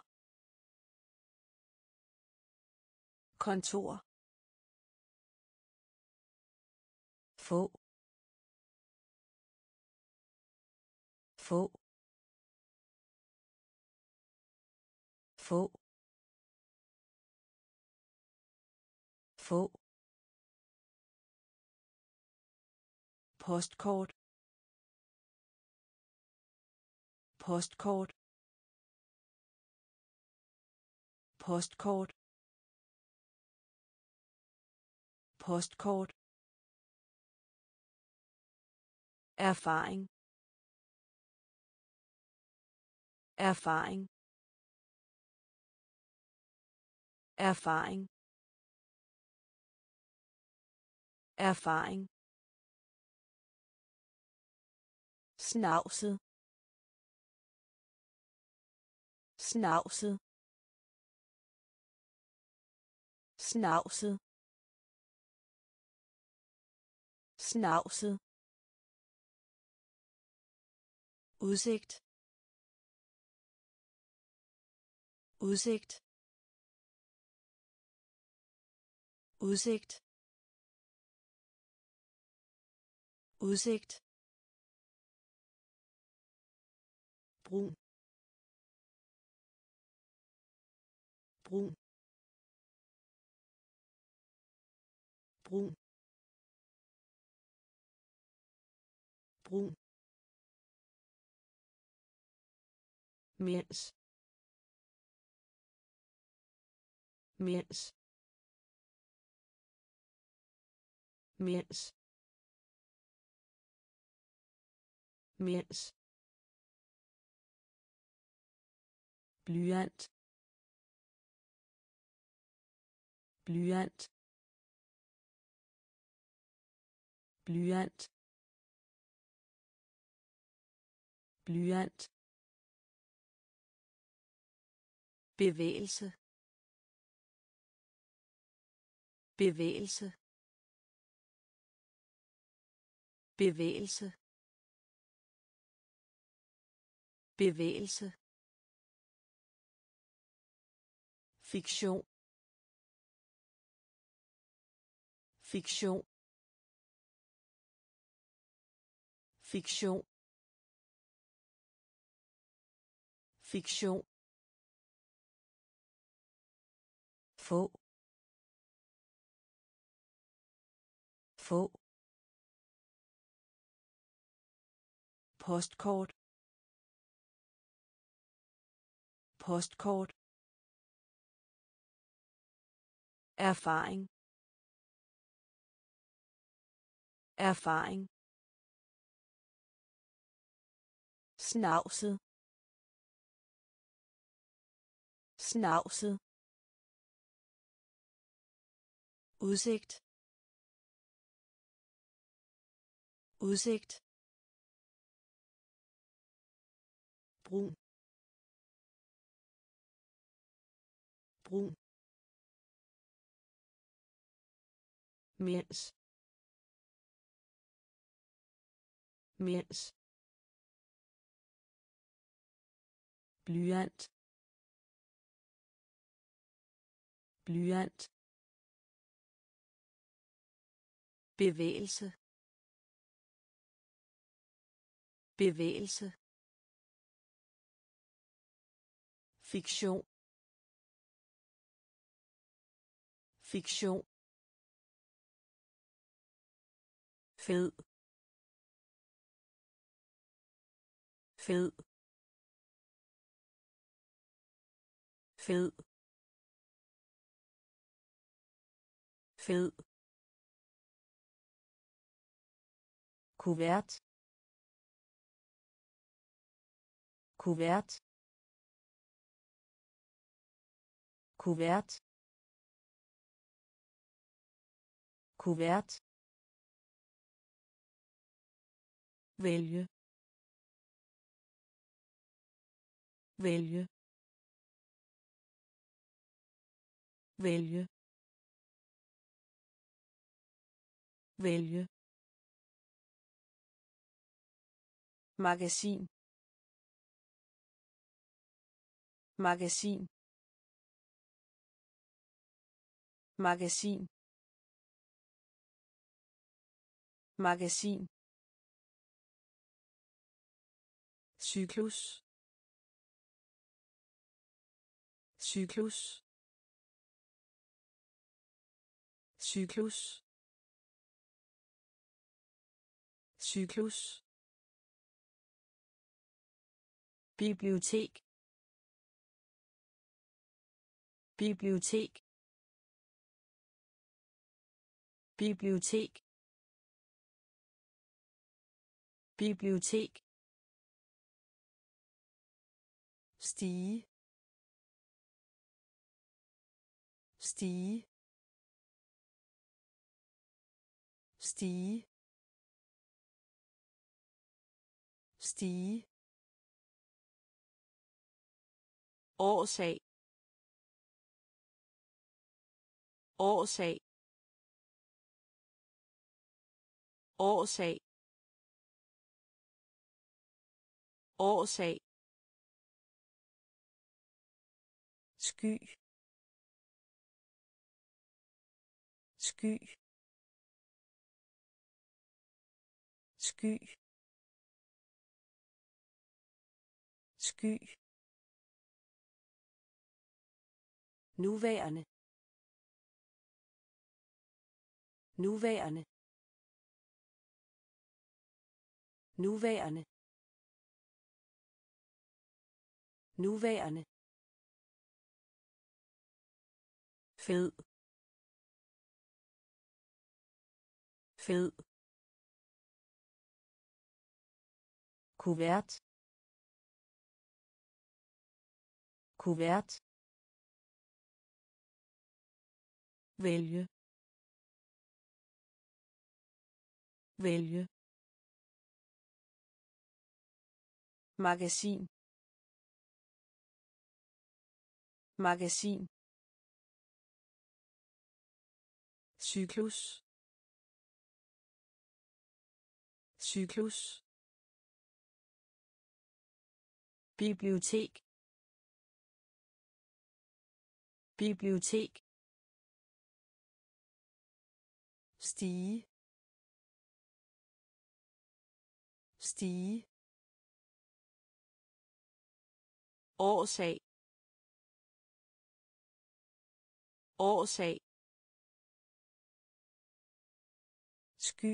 kontor få få få få postkort postkort postkort postkort erfaring erfaring erfaring erfaring snavset snavset snavset snavset udsigt udsigt udsigt udsigt brun brun brun brun mens mens mens mens blyant blyant blyant blyant, bevægelse, bevægelse, bevægelse, bevægelse, fiktion, fiktion, fiktion, fiktion, få, få, postkort, postkort, erfaring, erfaring, snavset, snavset, udsigt, udsigt, brun, brun, mens, mens, blyant, blyant, bevægelse, bevægelse, fiktion, fiktion, fed, fed, fed, fed, kuvert, kuvert, kuvert, kuvert, vælge, vælge, vælge, vælge, magasin, magasin, magasin, magasin, cyklus, cyklus, cyklus, cyklus, bibliotek, bibliotek, bibliotek, bibliotek, stige, stige, stige, stige, årsag, årsag, årsag, årsag, sky, sky, sky, sky, nuværende, nuværende, nuværende, nuværende, fed, fed, kuvert, kuvert, vælge, vælge, magasin magasin cyklus cyklus bibliotek bibliotek stige stige årsag årsag sky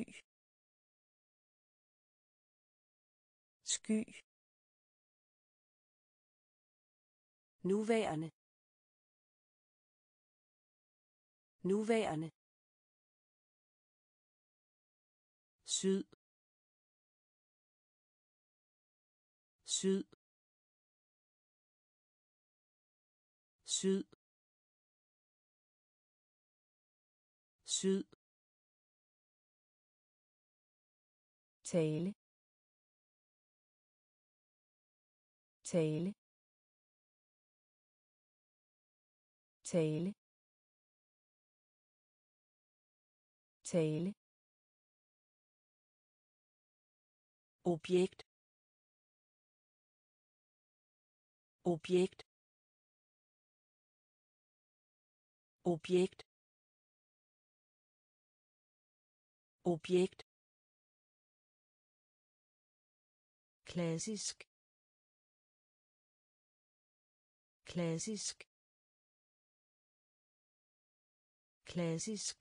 sky nuværende nuværende syd syd syd syd tale tale tale tale objekt objekt objekt objekt klassisk klassisk klassisk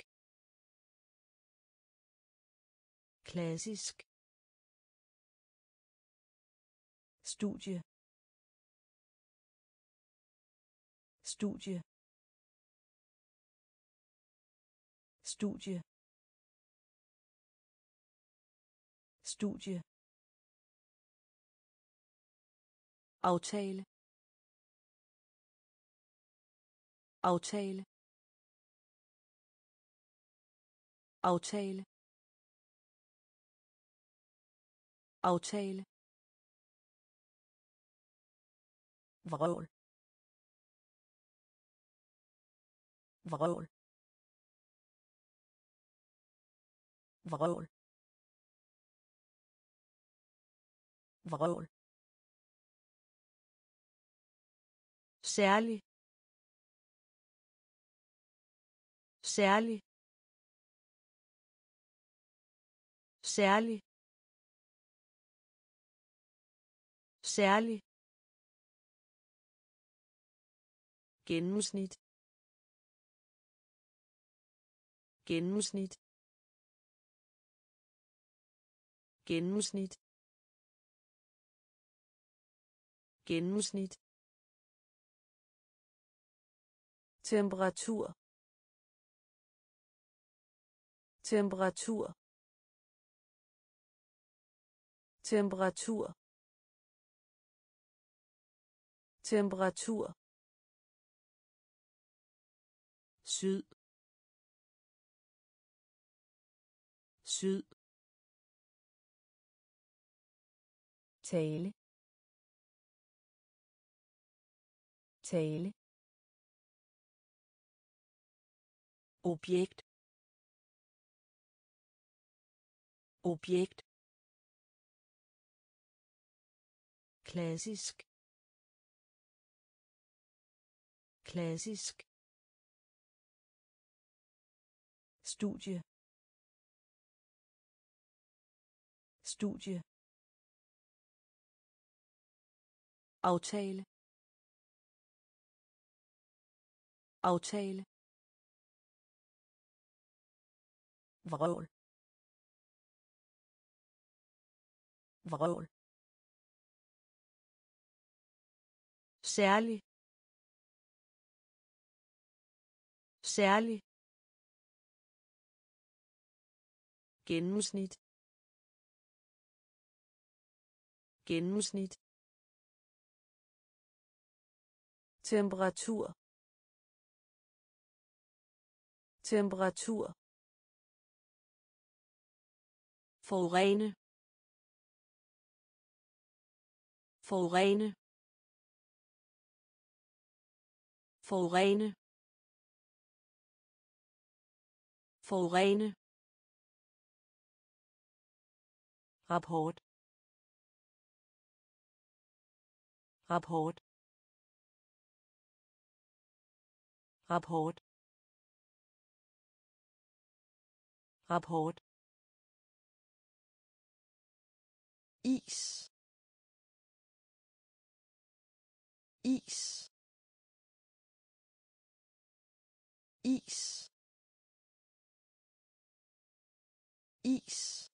klassisk studie studie studie studie aftale aftale aftale aftale vrøvl vrøvl vrøvl vrøvl særlig særlig særlig særlig gennemsnit gennemsnit gennemsnit gennemsnit temperatur temperatur temperatur temperatur syd syd tale tale objekt objekt klassisk klassisk studie studie aftale aftale vrøvl vrøvl særlig særlig gennemsnit gennemsnit temperatur temperatur forurene forurene forurene forurene rapport rapport rapport rapport is is is is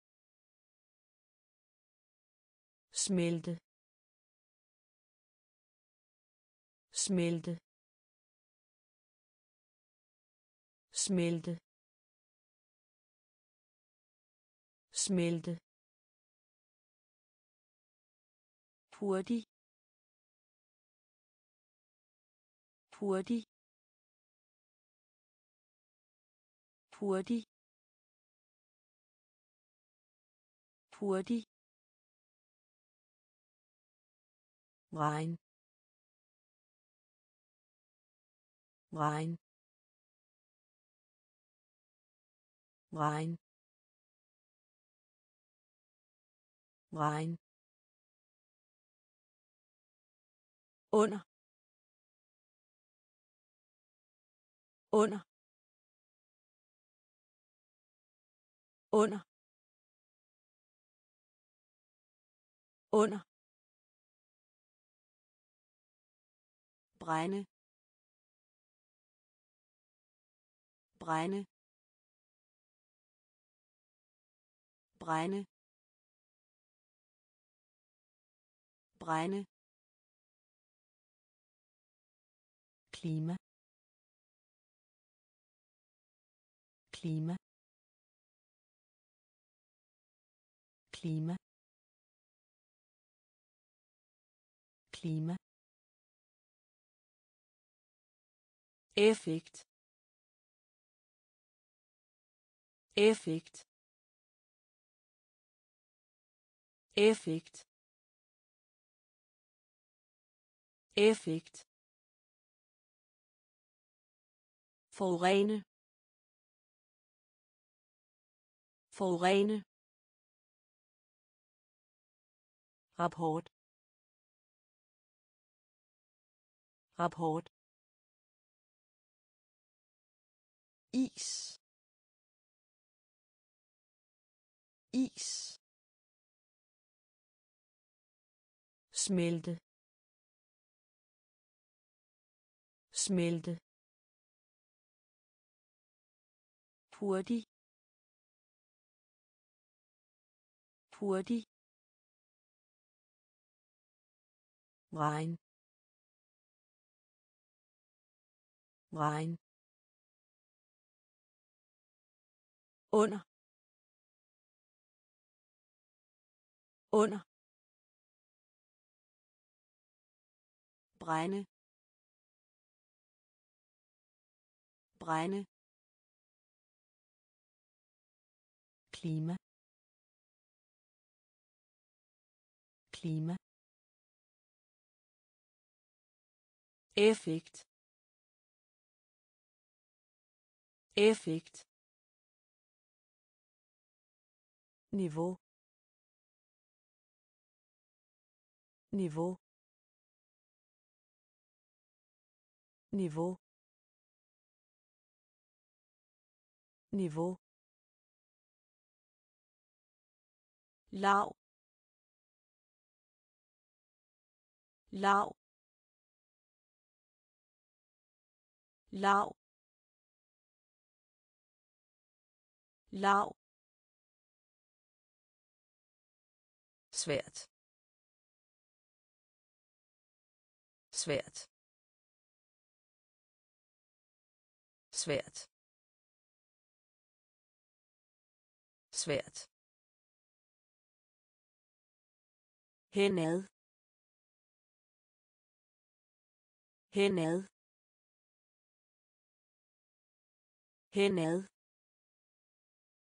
smelte smelte smelte smelte hurtig hurtig hurtig hurtig regn regn regn regn under under under under brænde brænde brænde brænde klima klima klima klima effekt effekt effekt effekt forurene forurene rapport rapport is is smelte smelte hurtig hurtig regn regn under under brænde brænde klima klima effekt effekt niveau niveau niveau niveau lav lav lav lav svært svært svært svært henad henad henad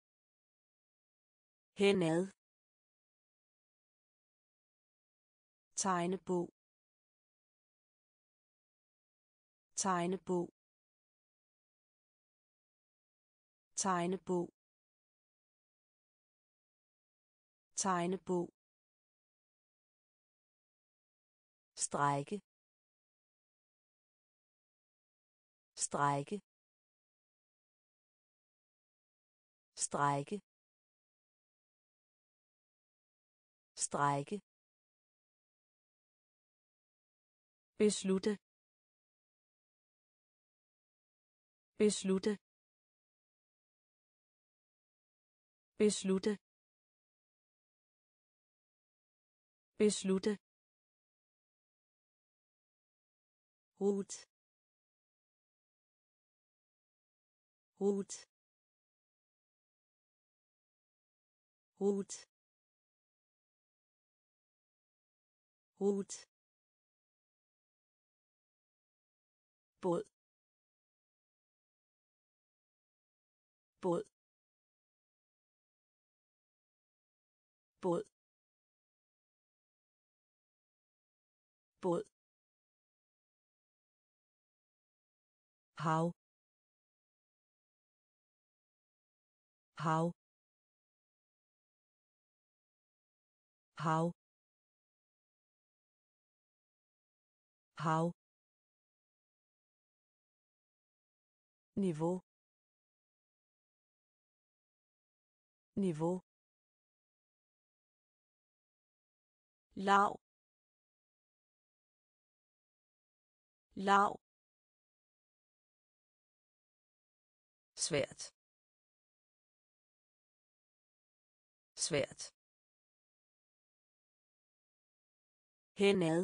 henad tegnebog tegnebog tegnebog tegnebog strække strække strække strække beslutte beslutte beslutte beslutte rut rut rut rut båd båd båd båd hav hav hav hav niveau niveau lav lav svært svært henad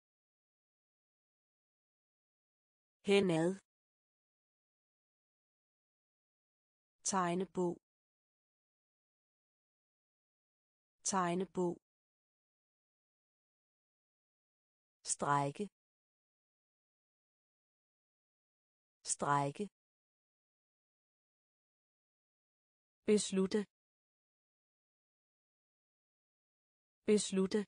henad tegnebog tegnebog strække strække beslutte beslutte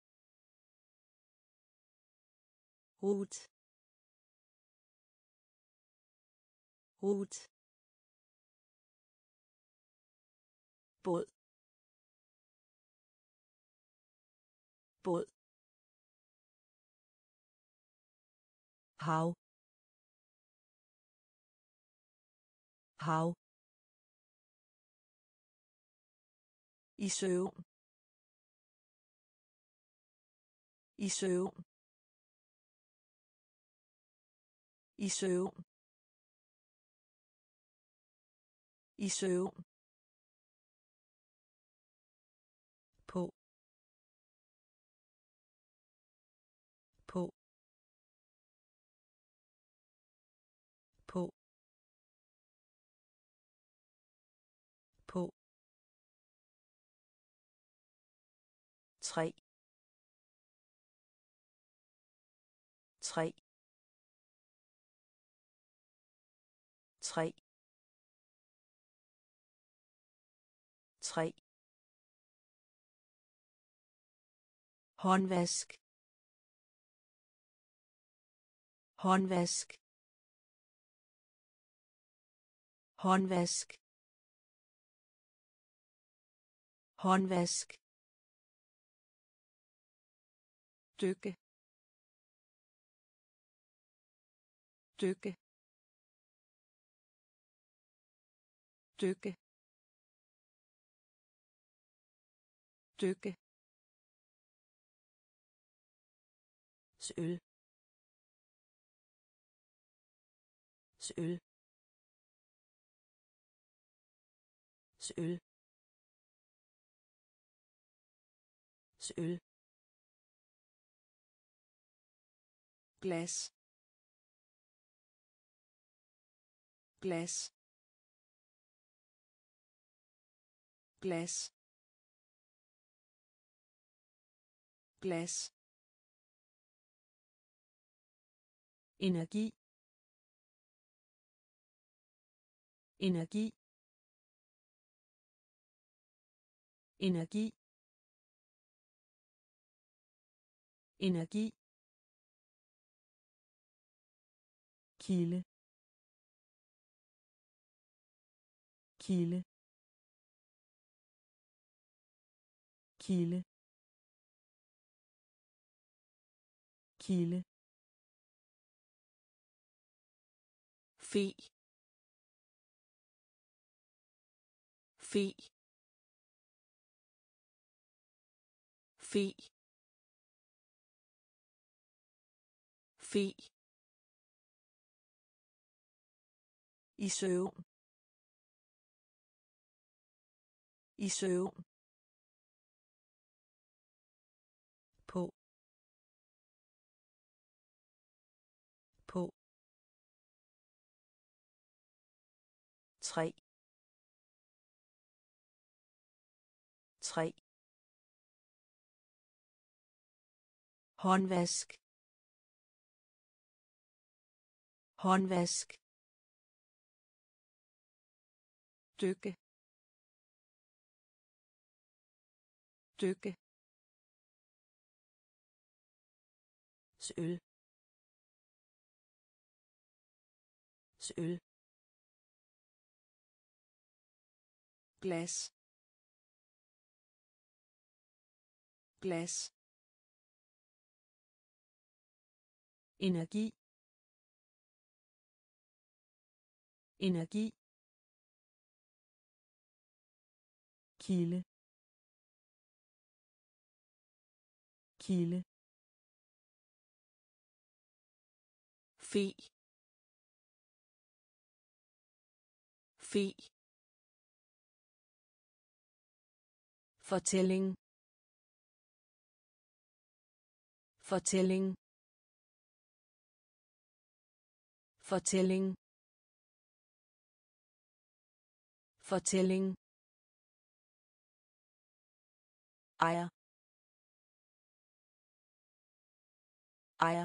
rut rut båd båd hav hav i søvn i søvn i søvn i søvn på på på på tre tre tre tre håndvask håndvask håndvask håndvask dykke dykke dykke dykke søl søl søl søl glas glas glas glas energi energi energi energi, kilde, kilde, kilde, kilde, fe, fe, fe, fe, i søvn, i søvn, på, på, tre, tre, håndvask, håndvask, dykke, dykke, søl, søl, glas, glas, energi, energi, kilde, kilde, fe, fe, fortælling, fortælling, fortælling, fortælling, ejer, ejer,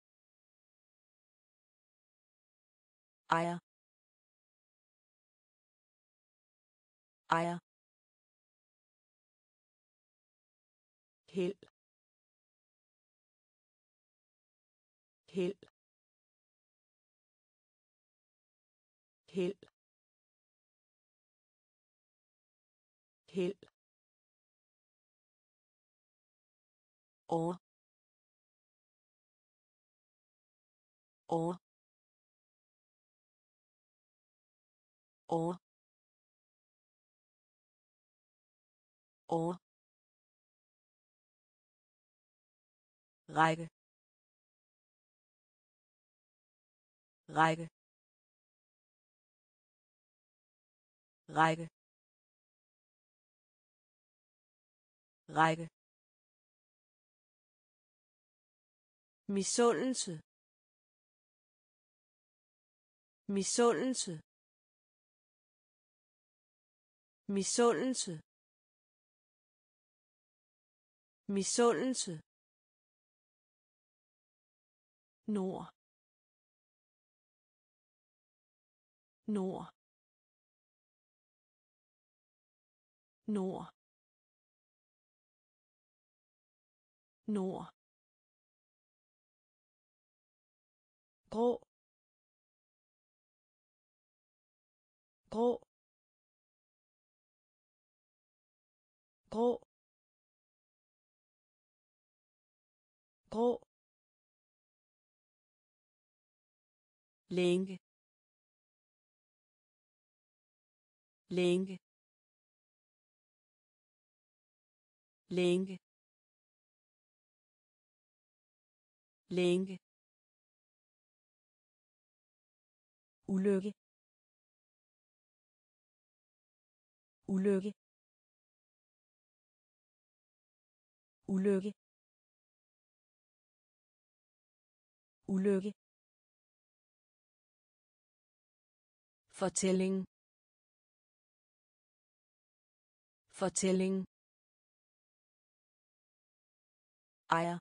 ejer, ejer, held, held, held, held, over, over, over, over, række, række, række, række, misundelse, misundelse, misundelse, misundelse, nord, nord, nord, nord, grå, grå, grå, grå, længe, længe, længe, længe, ulykke, ulykke, ulykke, ulykke, fortælling, fortælling, ejer,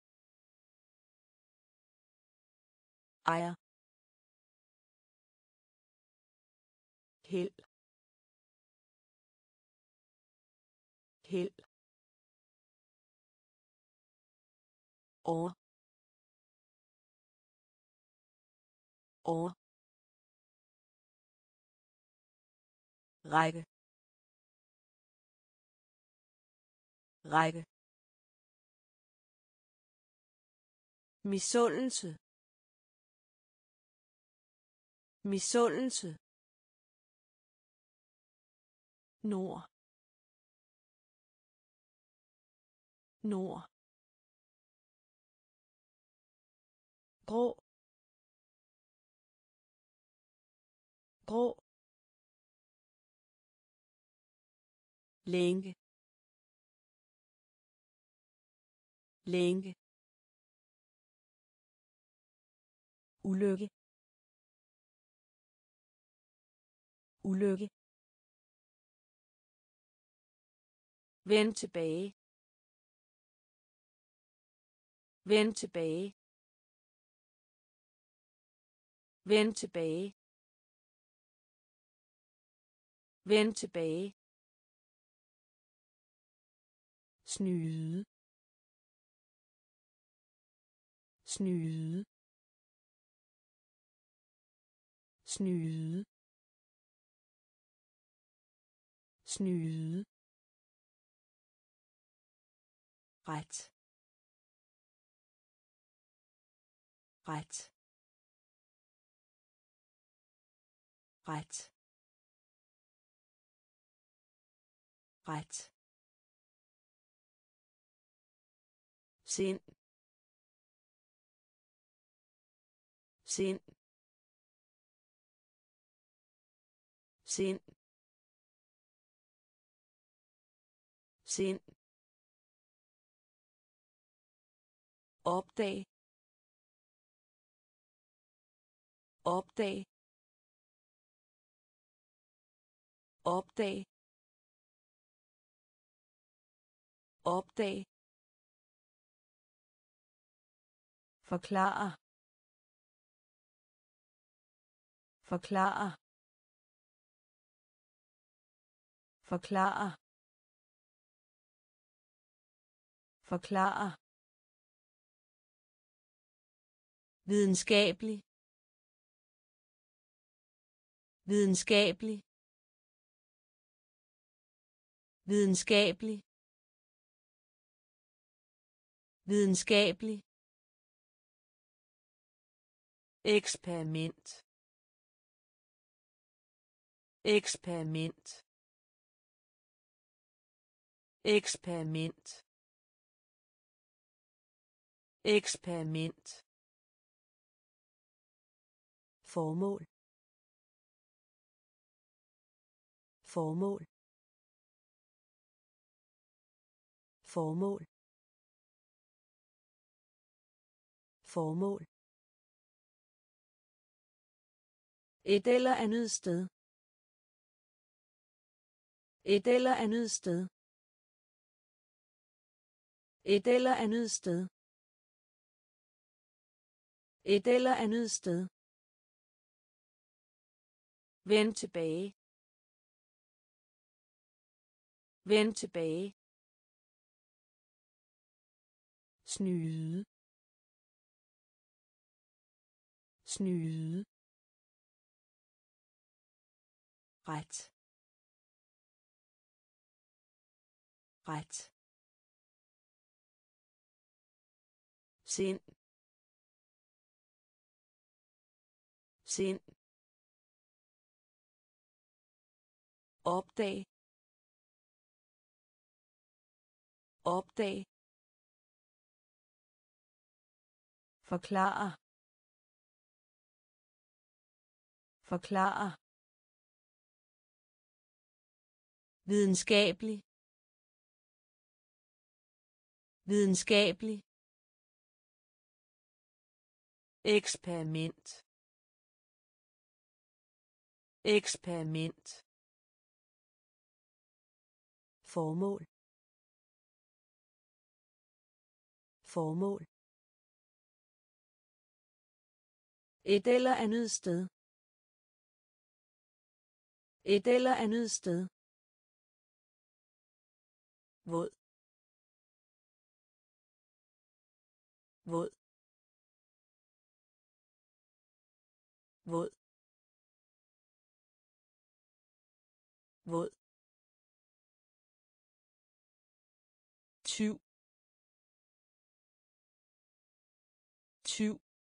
ejer, held, held, over over række række misundelse misundelse nord nord grå grå længe længe ulykke ulykke vend tilbage vend tilbage vend tilbage vend tilbage snyde snyde snyde snyde ret ret ret ret sind sind sind sind opdag opdag opdag opdag forklare forklare forklare forklare videnskabelig videnskabelig videnskabelig videnskabelig eksperiment eksperiment eksperiment eksperiment formål formål formål formål et eller andet sted et eller andet sted et eller andet sted et eller andet sted vend tilbage vend tilbage snyde snyde ret ret sind sind opdag opdag forklare forklare videnskabelig videnskabelig eksperiment eksperiment formål formål et eller andet sted et eller andet sted våd våd våd våd tyv tyv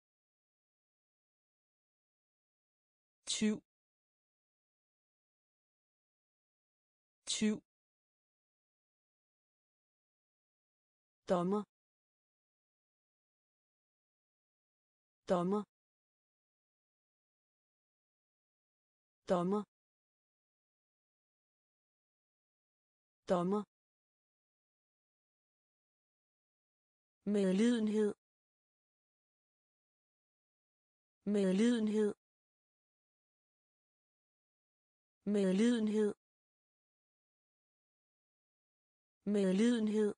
tyv tyv dommer dommer dommer dommer medlidenhed medlidenhed medlidenhed medlidenhed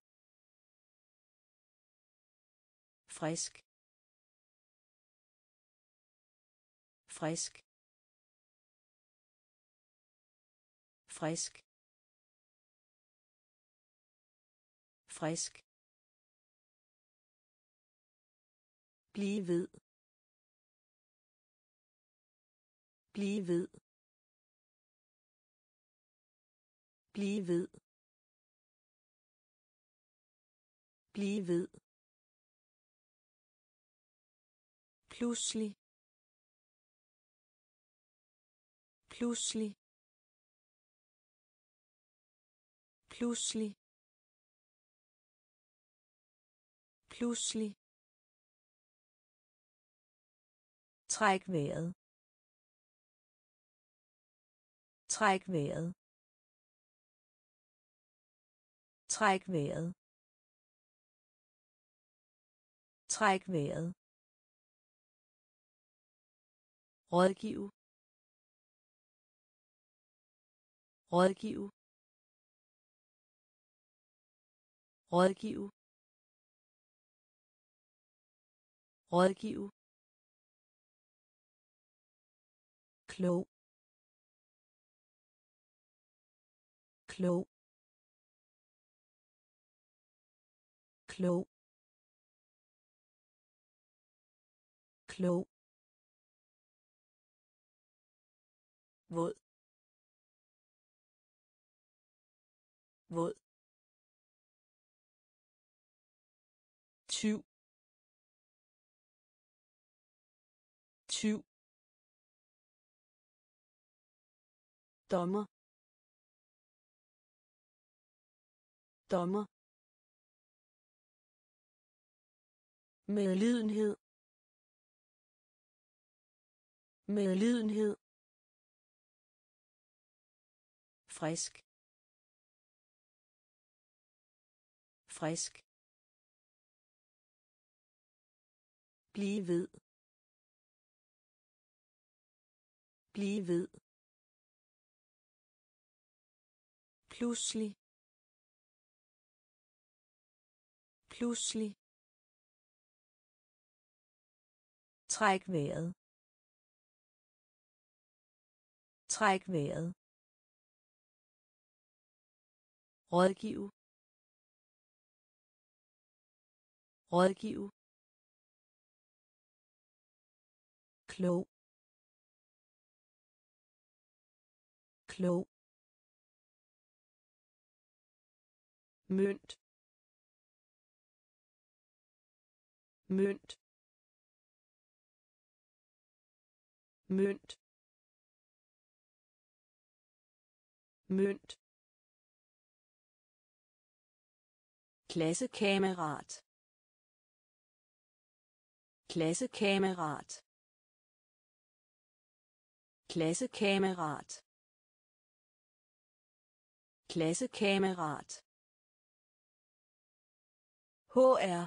frisk frisk frisk frisk blive ved blive ved blive ved blive ved pludselig pludselig pludselig pludselig træk vejret træk vejret træk vejret træk vejret rådgive rådgive rådgive rådgive klog klog klog klog våd våd tyv tyv dommer dommer medlidenhed medlidenhed frisk frisk blive ved blive ved pludselig pludselig træk vejret træk vejret rådgive rådgive klog klog mønt mønt mønt mønt klassekammerat klassekammerat klassekammerat klassekammerat H R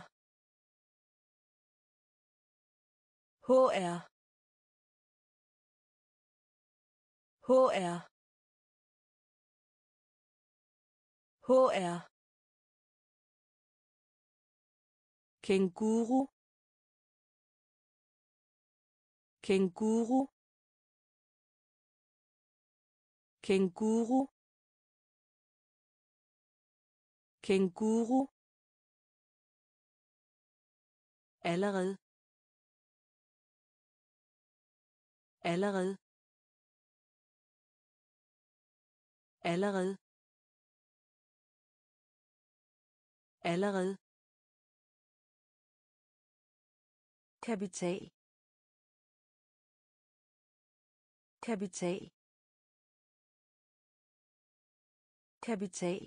H R H R H R Kænguru Kænguru Kænguru Kænguru allerede allerede allerede allerede kapital kapital kapital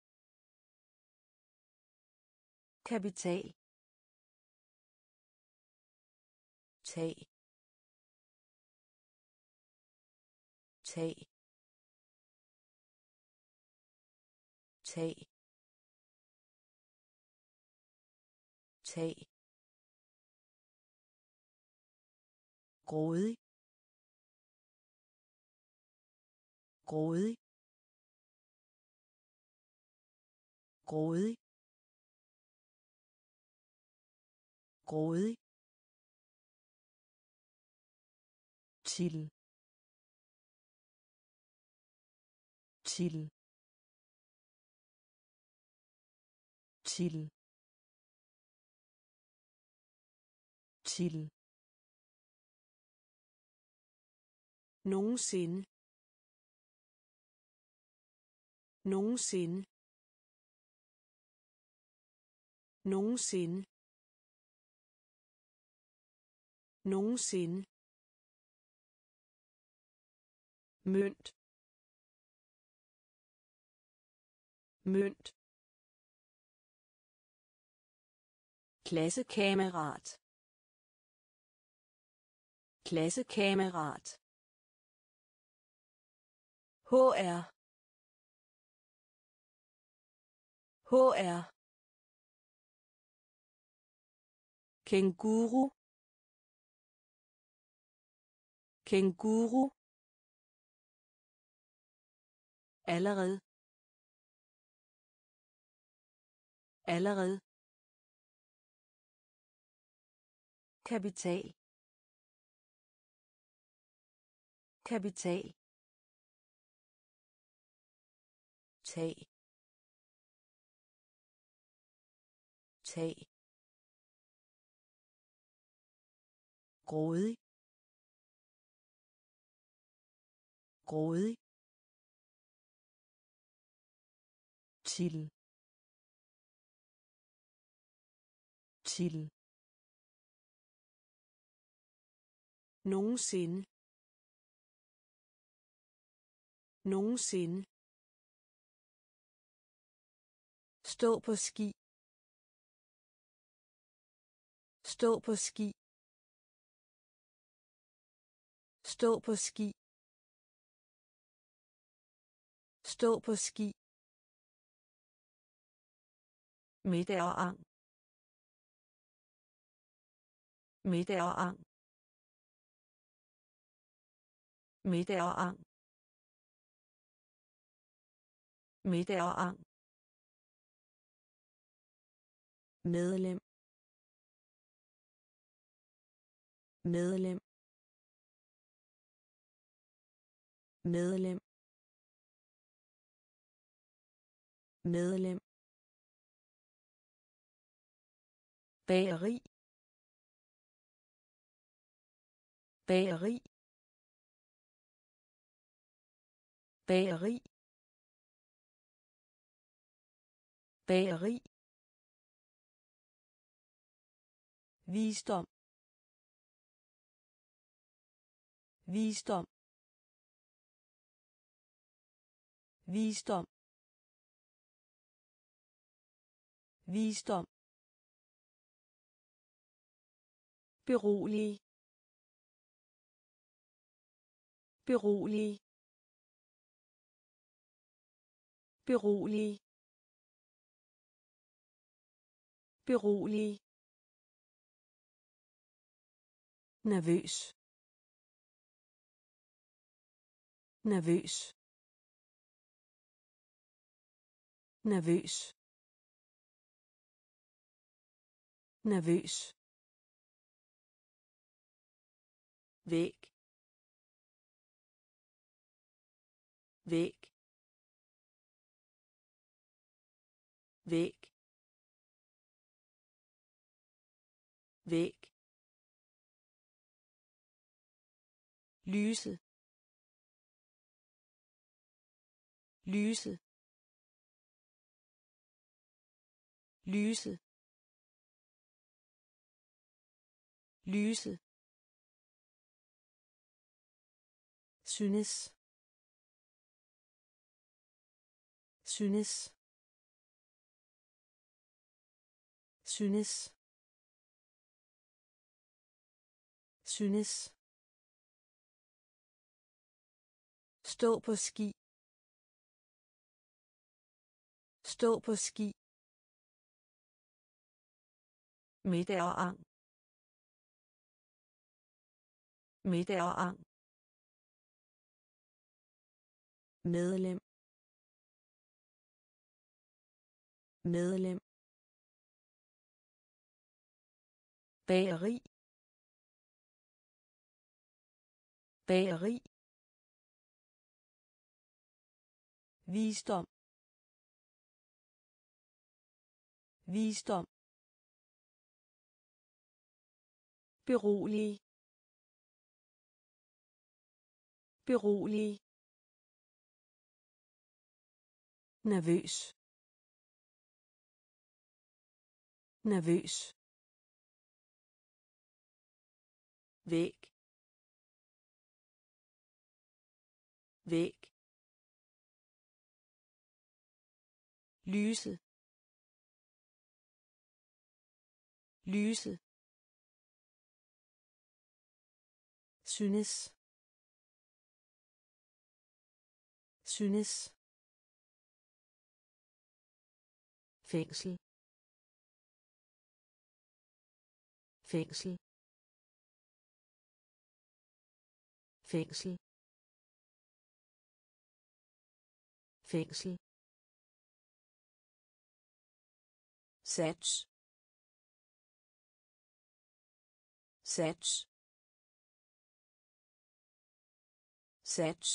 kapital tag tag tag tag grådig grådig grådig grådig til til til til nogensinde nogensinde nogensinde nogensinde mønt mønt klassekammerat klassekammerat H R H R kænguru kænguru allerede allerede kapital kapital tag tag grådig grådig til til nogensinde nogensinde stå på ski stå på ski stå på ski stå på ski middag og ang middag og ang middag og ang middag og ang medlem medlem medlem medlem bageri bageri bageri bageri visdom visdom visdom visdom berolig berolig berolig berolig nervøs nervøs nervøs nervøs væg væg væg væg, lyse, lyse, lyse, lyse, synes, synes, synes, synes, stå på ski, stå på ski, middag og ang, middag og ang, medlem, medlem, bageri, bageri, visdom, visdom, berolig, berolig, nervøs, nervøs, væg, væg, lyse, lyse, synes, synes, fængsel, fængsel, fængsel, fængsel, sats, sats, sats,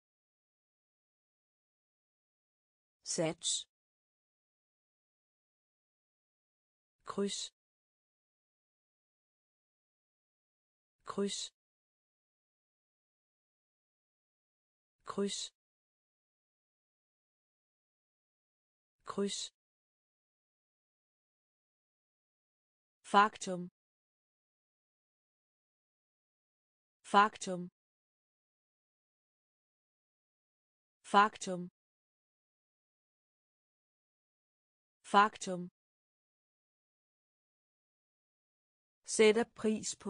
sats, kryds, kryds, kryds, kryds, faktum, faktum, faktum, faktum, sætter pris på,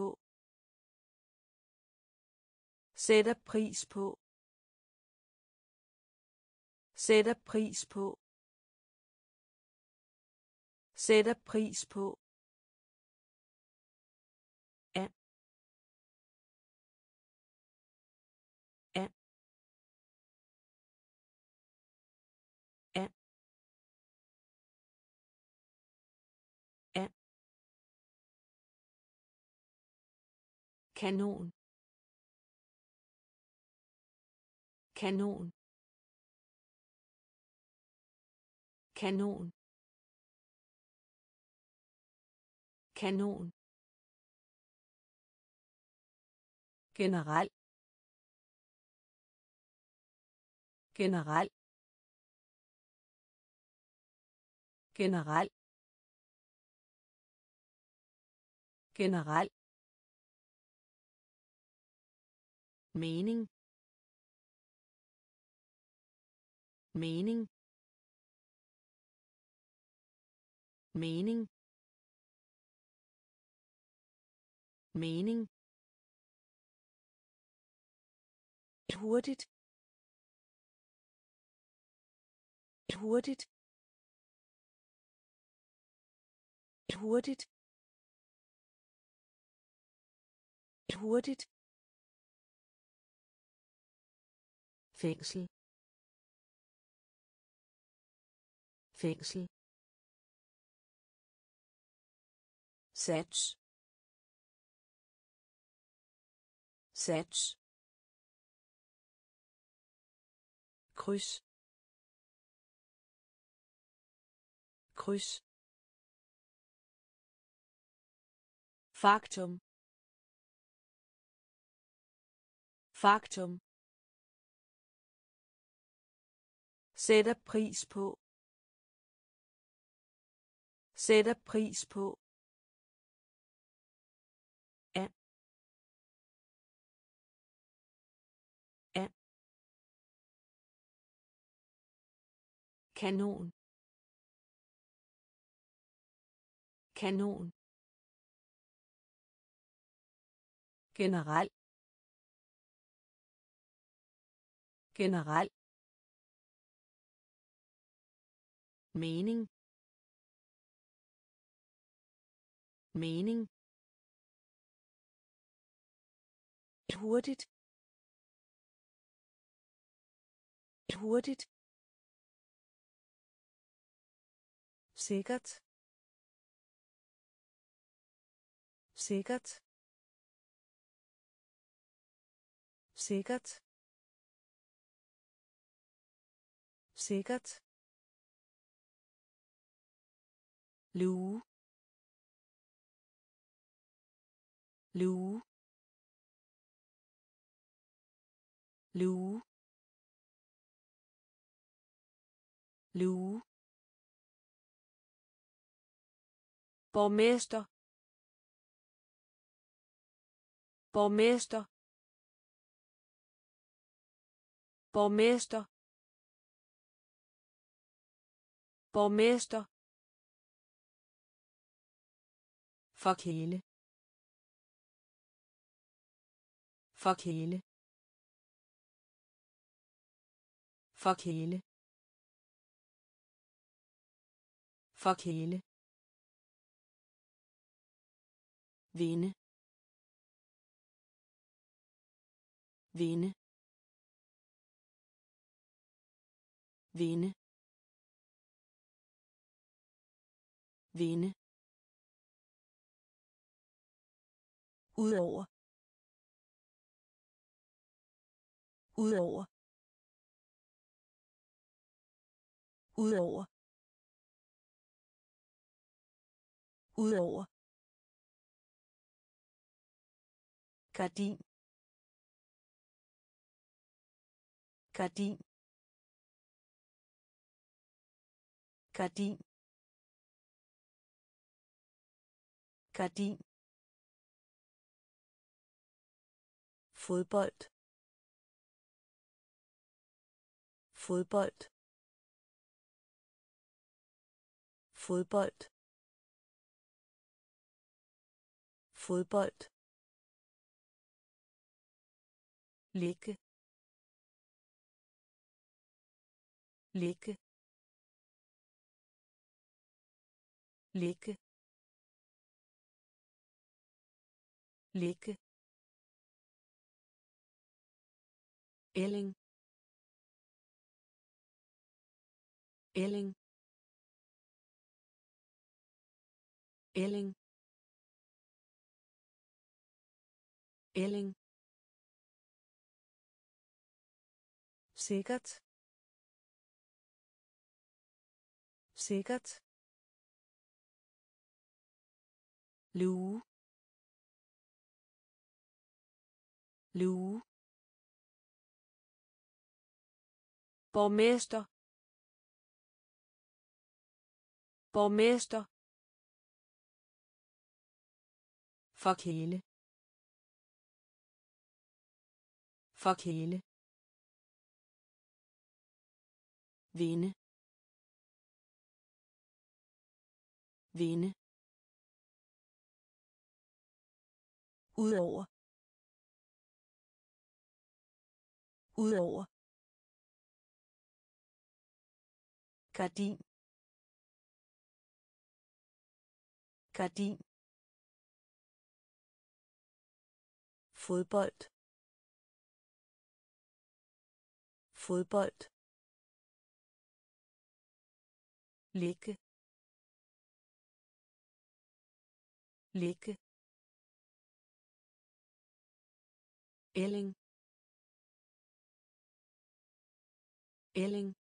sætter pris på, sætter pris på, sætter pris på, an, an, an, an, kanon, kanon, kanon, kanon, generel, generel, generel, generel, mening, mening, mening, mening, hurtigt, hurtigt, hurtigt, hurtigt, fængsel, fængsel, sats, sats, kryds, kryds, Faktum. Faktum. Sætter pris på. Sætter pris på. An. An. Kanon. Kanon. General. General. Mening. Mening. Hurtigt. Hurtigt. Sikkert. Sikkert. Sikkert. Sikkert. Luge. Luge. Luge. Luge. Borgmester. Borgmester. Borgmester. Borgmester. Forkæle. Forkæle. Forkæle. Forkæle. Vinde. Vinde. Vinde. Vinde. Udover. Udover. Udover. Udover. Gardin. Gardin. Gardin. Gardin. Fodbold. Fodbold. Fodbold. Fodbold. Ligge. Ligge. Ligge. Ligge. Ælling. Ælling. Ælling. Ælling. Sikkert. Sikkert. Luge. Luge. Borgmester. Borgmester. Forkæle. Forkæle. Vinde. Vinde. Udover. Udover. Gardin. Gardin. Fodbold. Fodbold. Ligge. Ligge. Ælling. Ælling.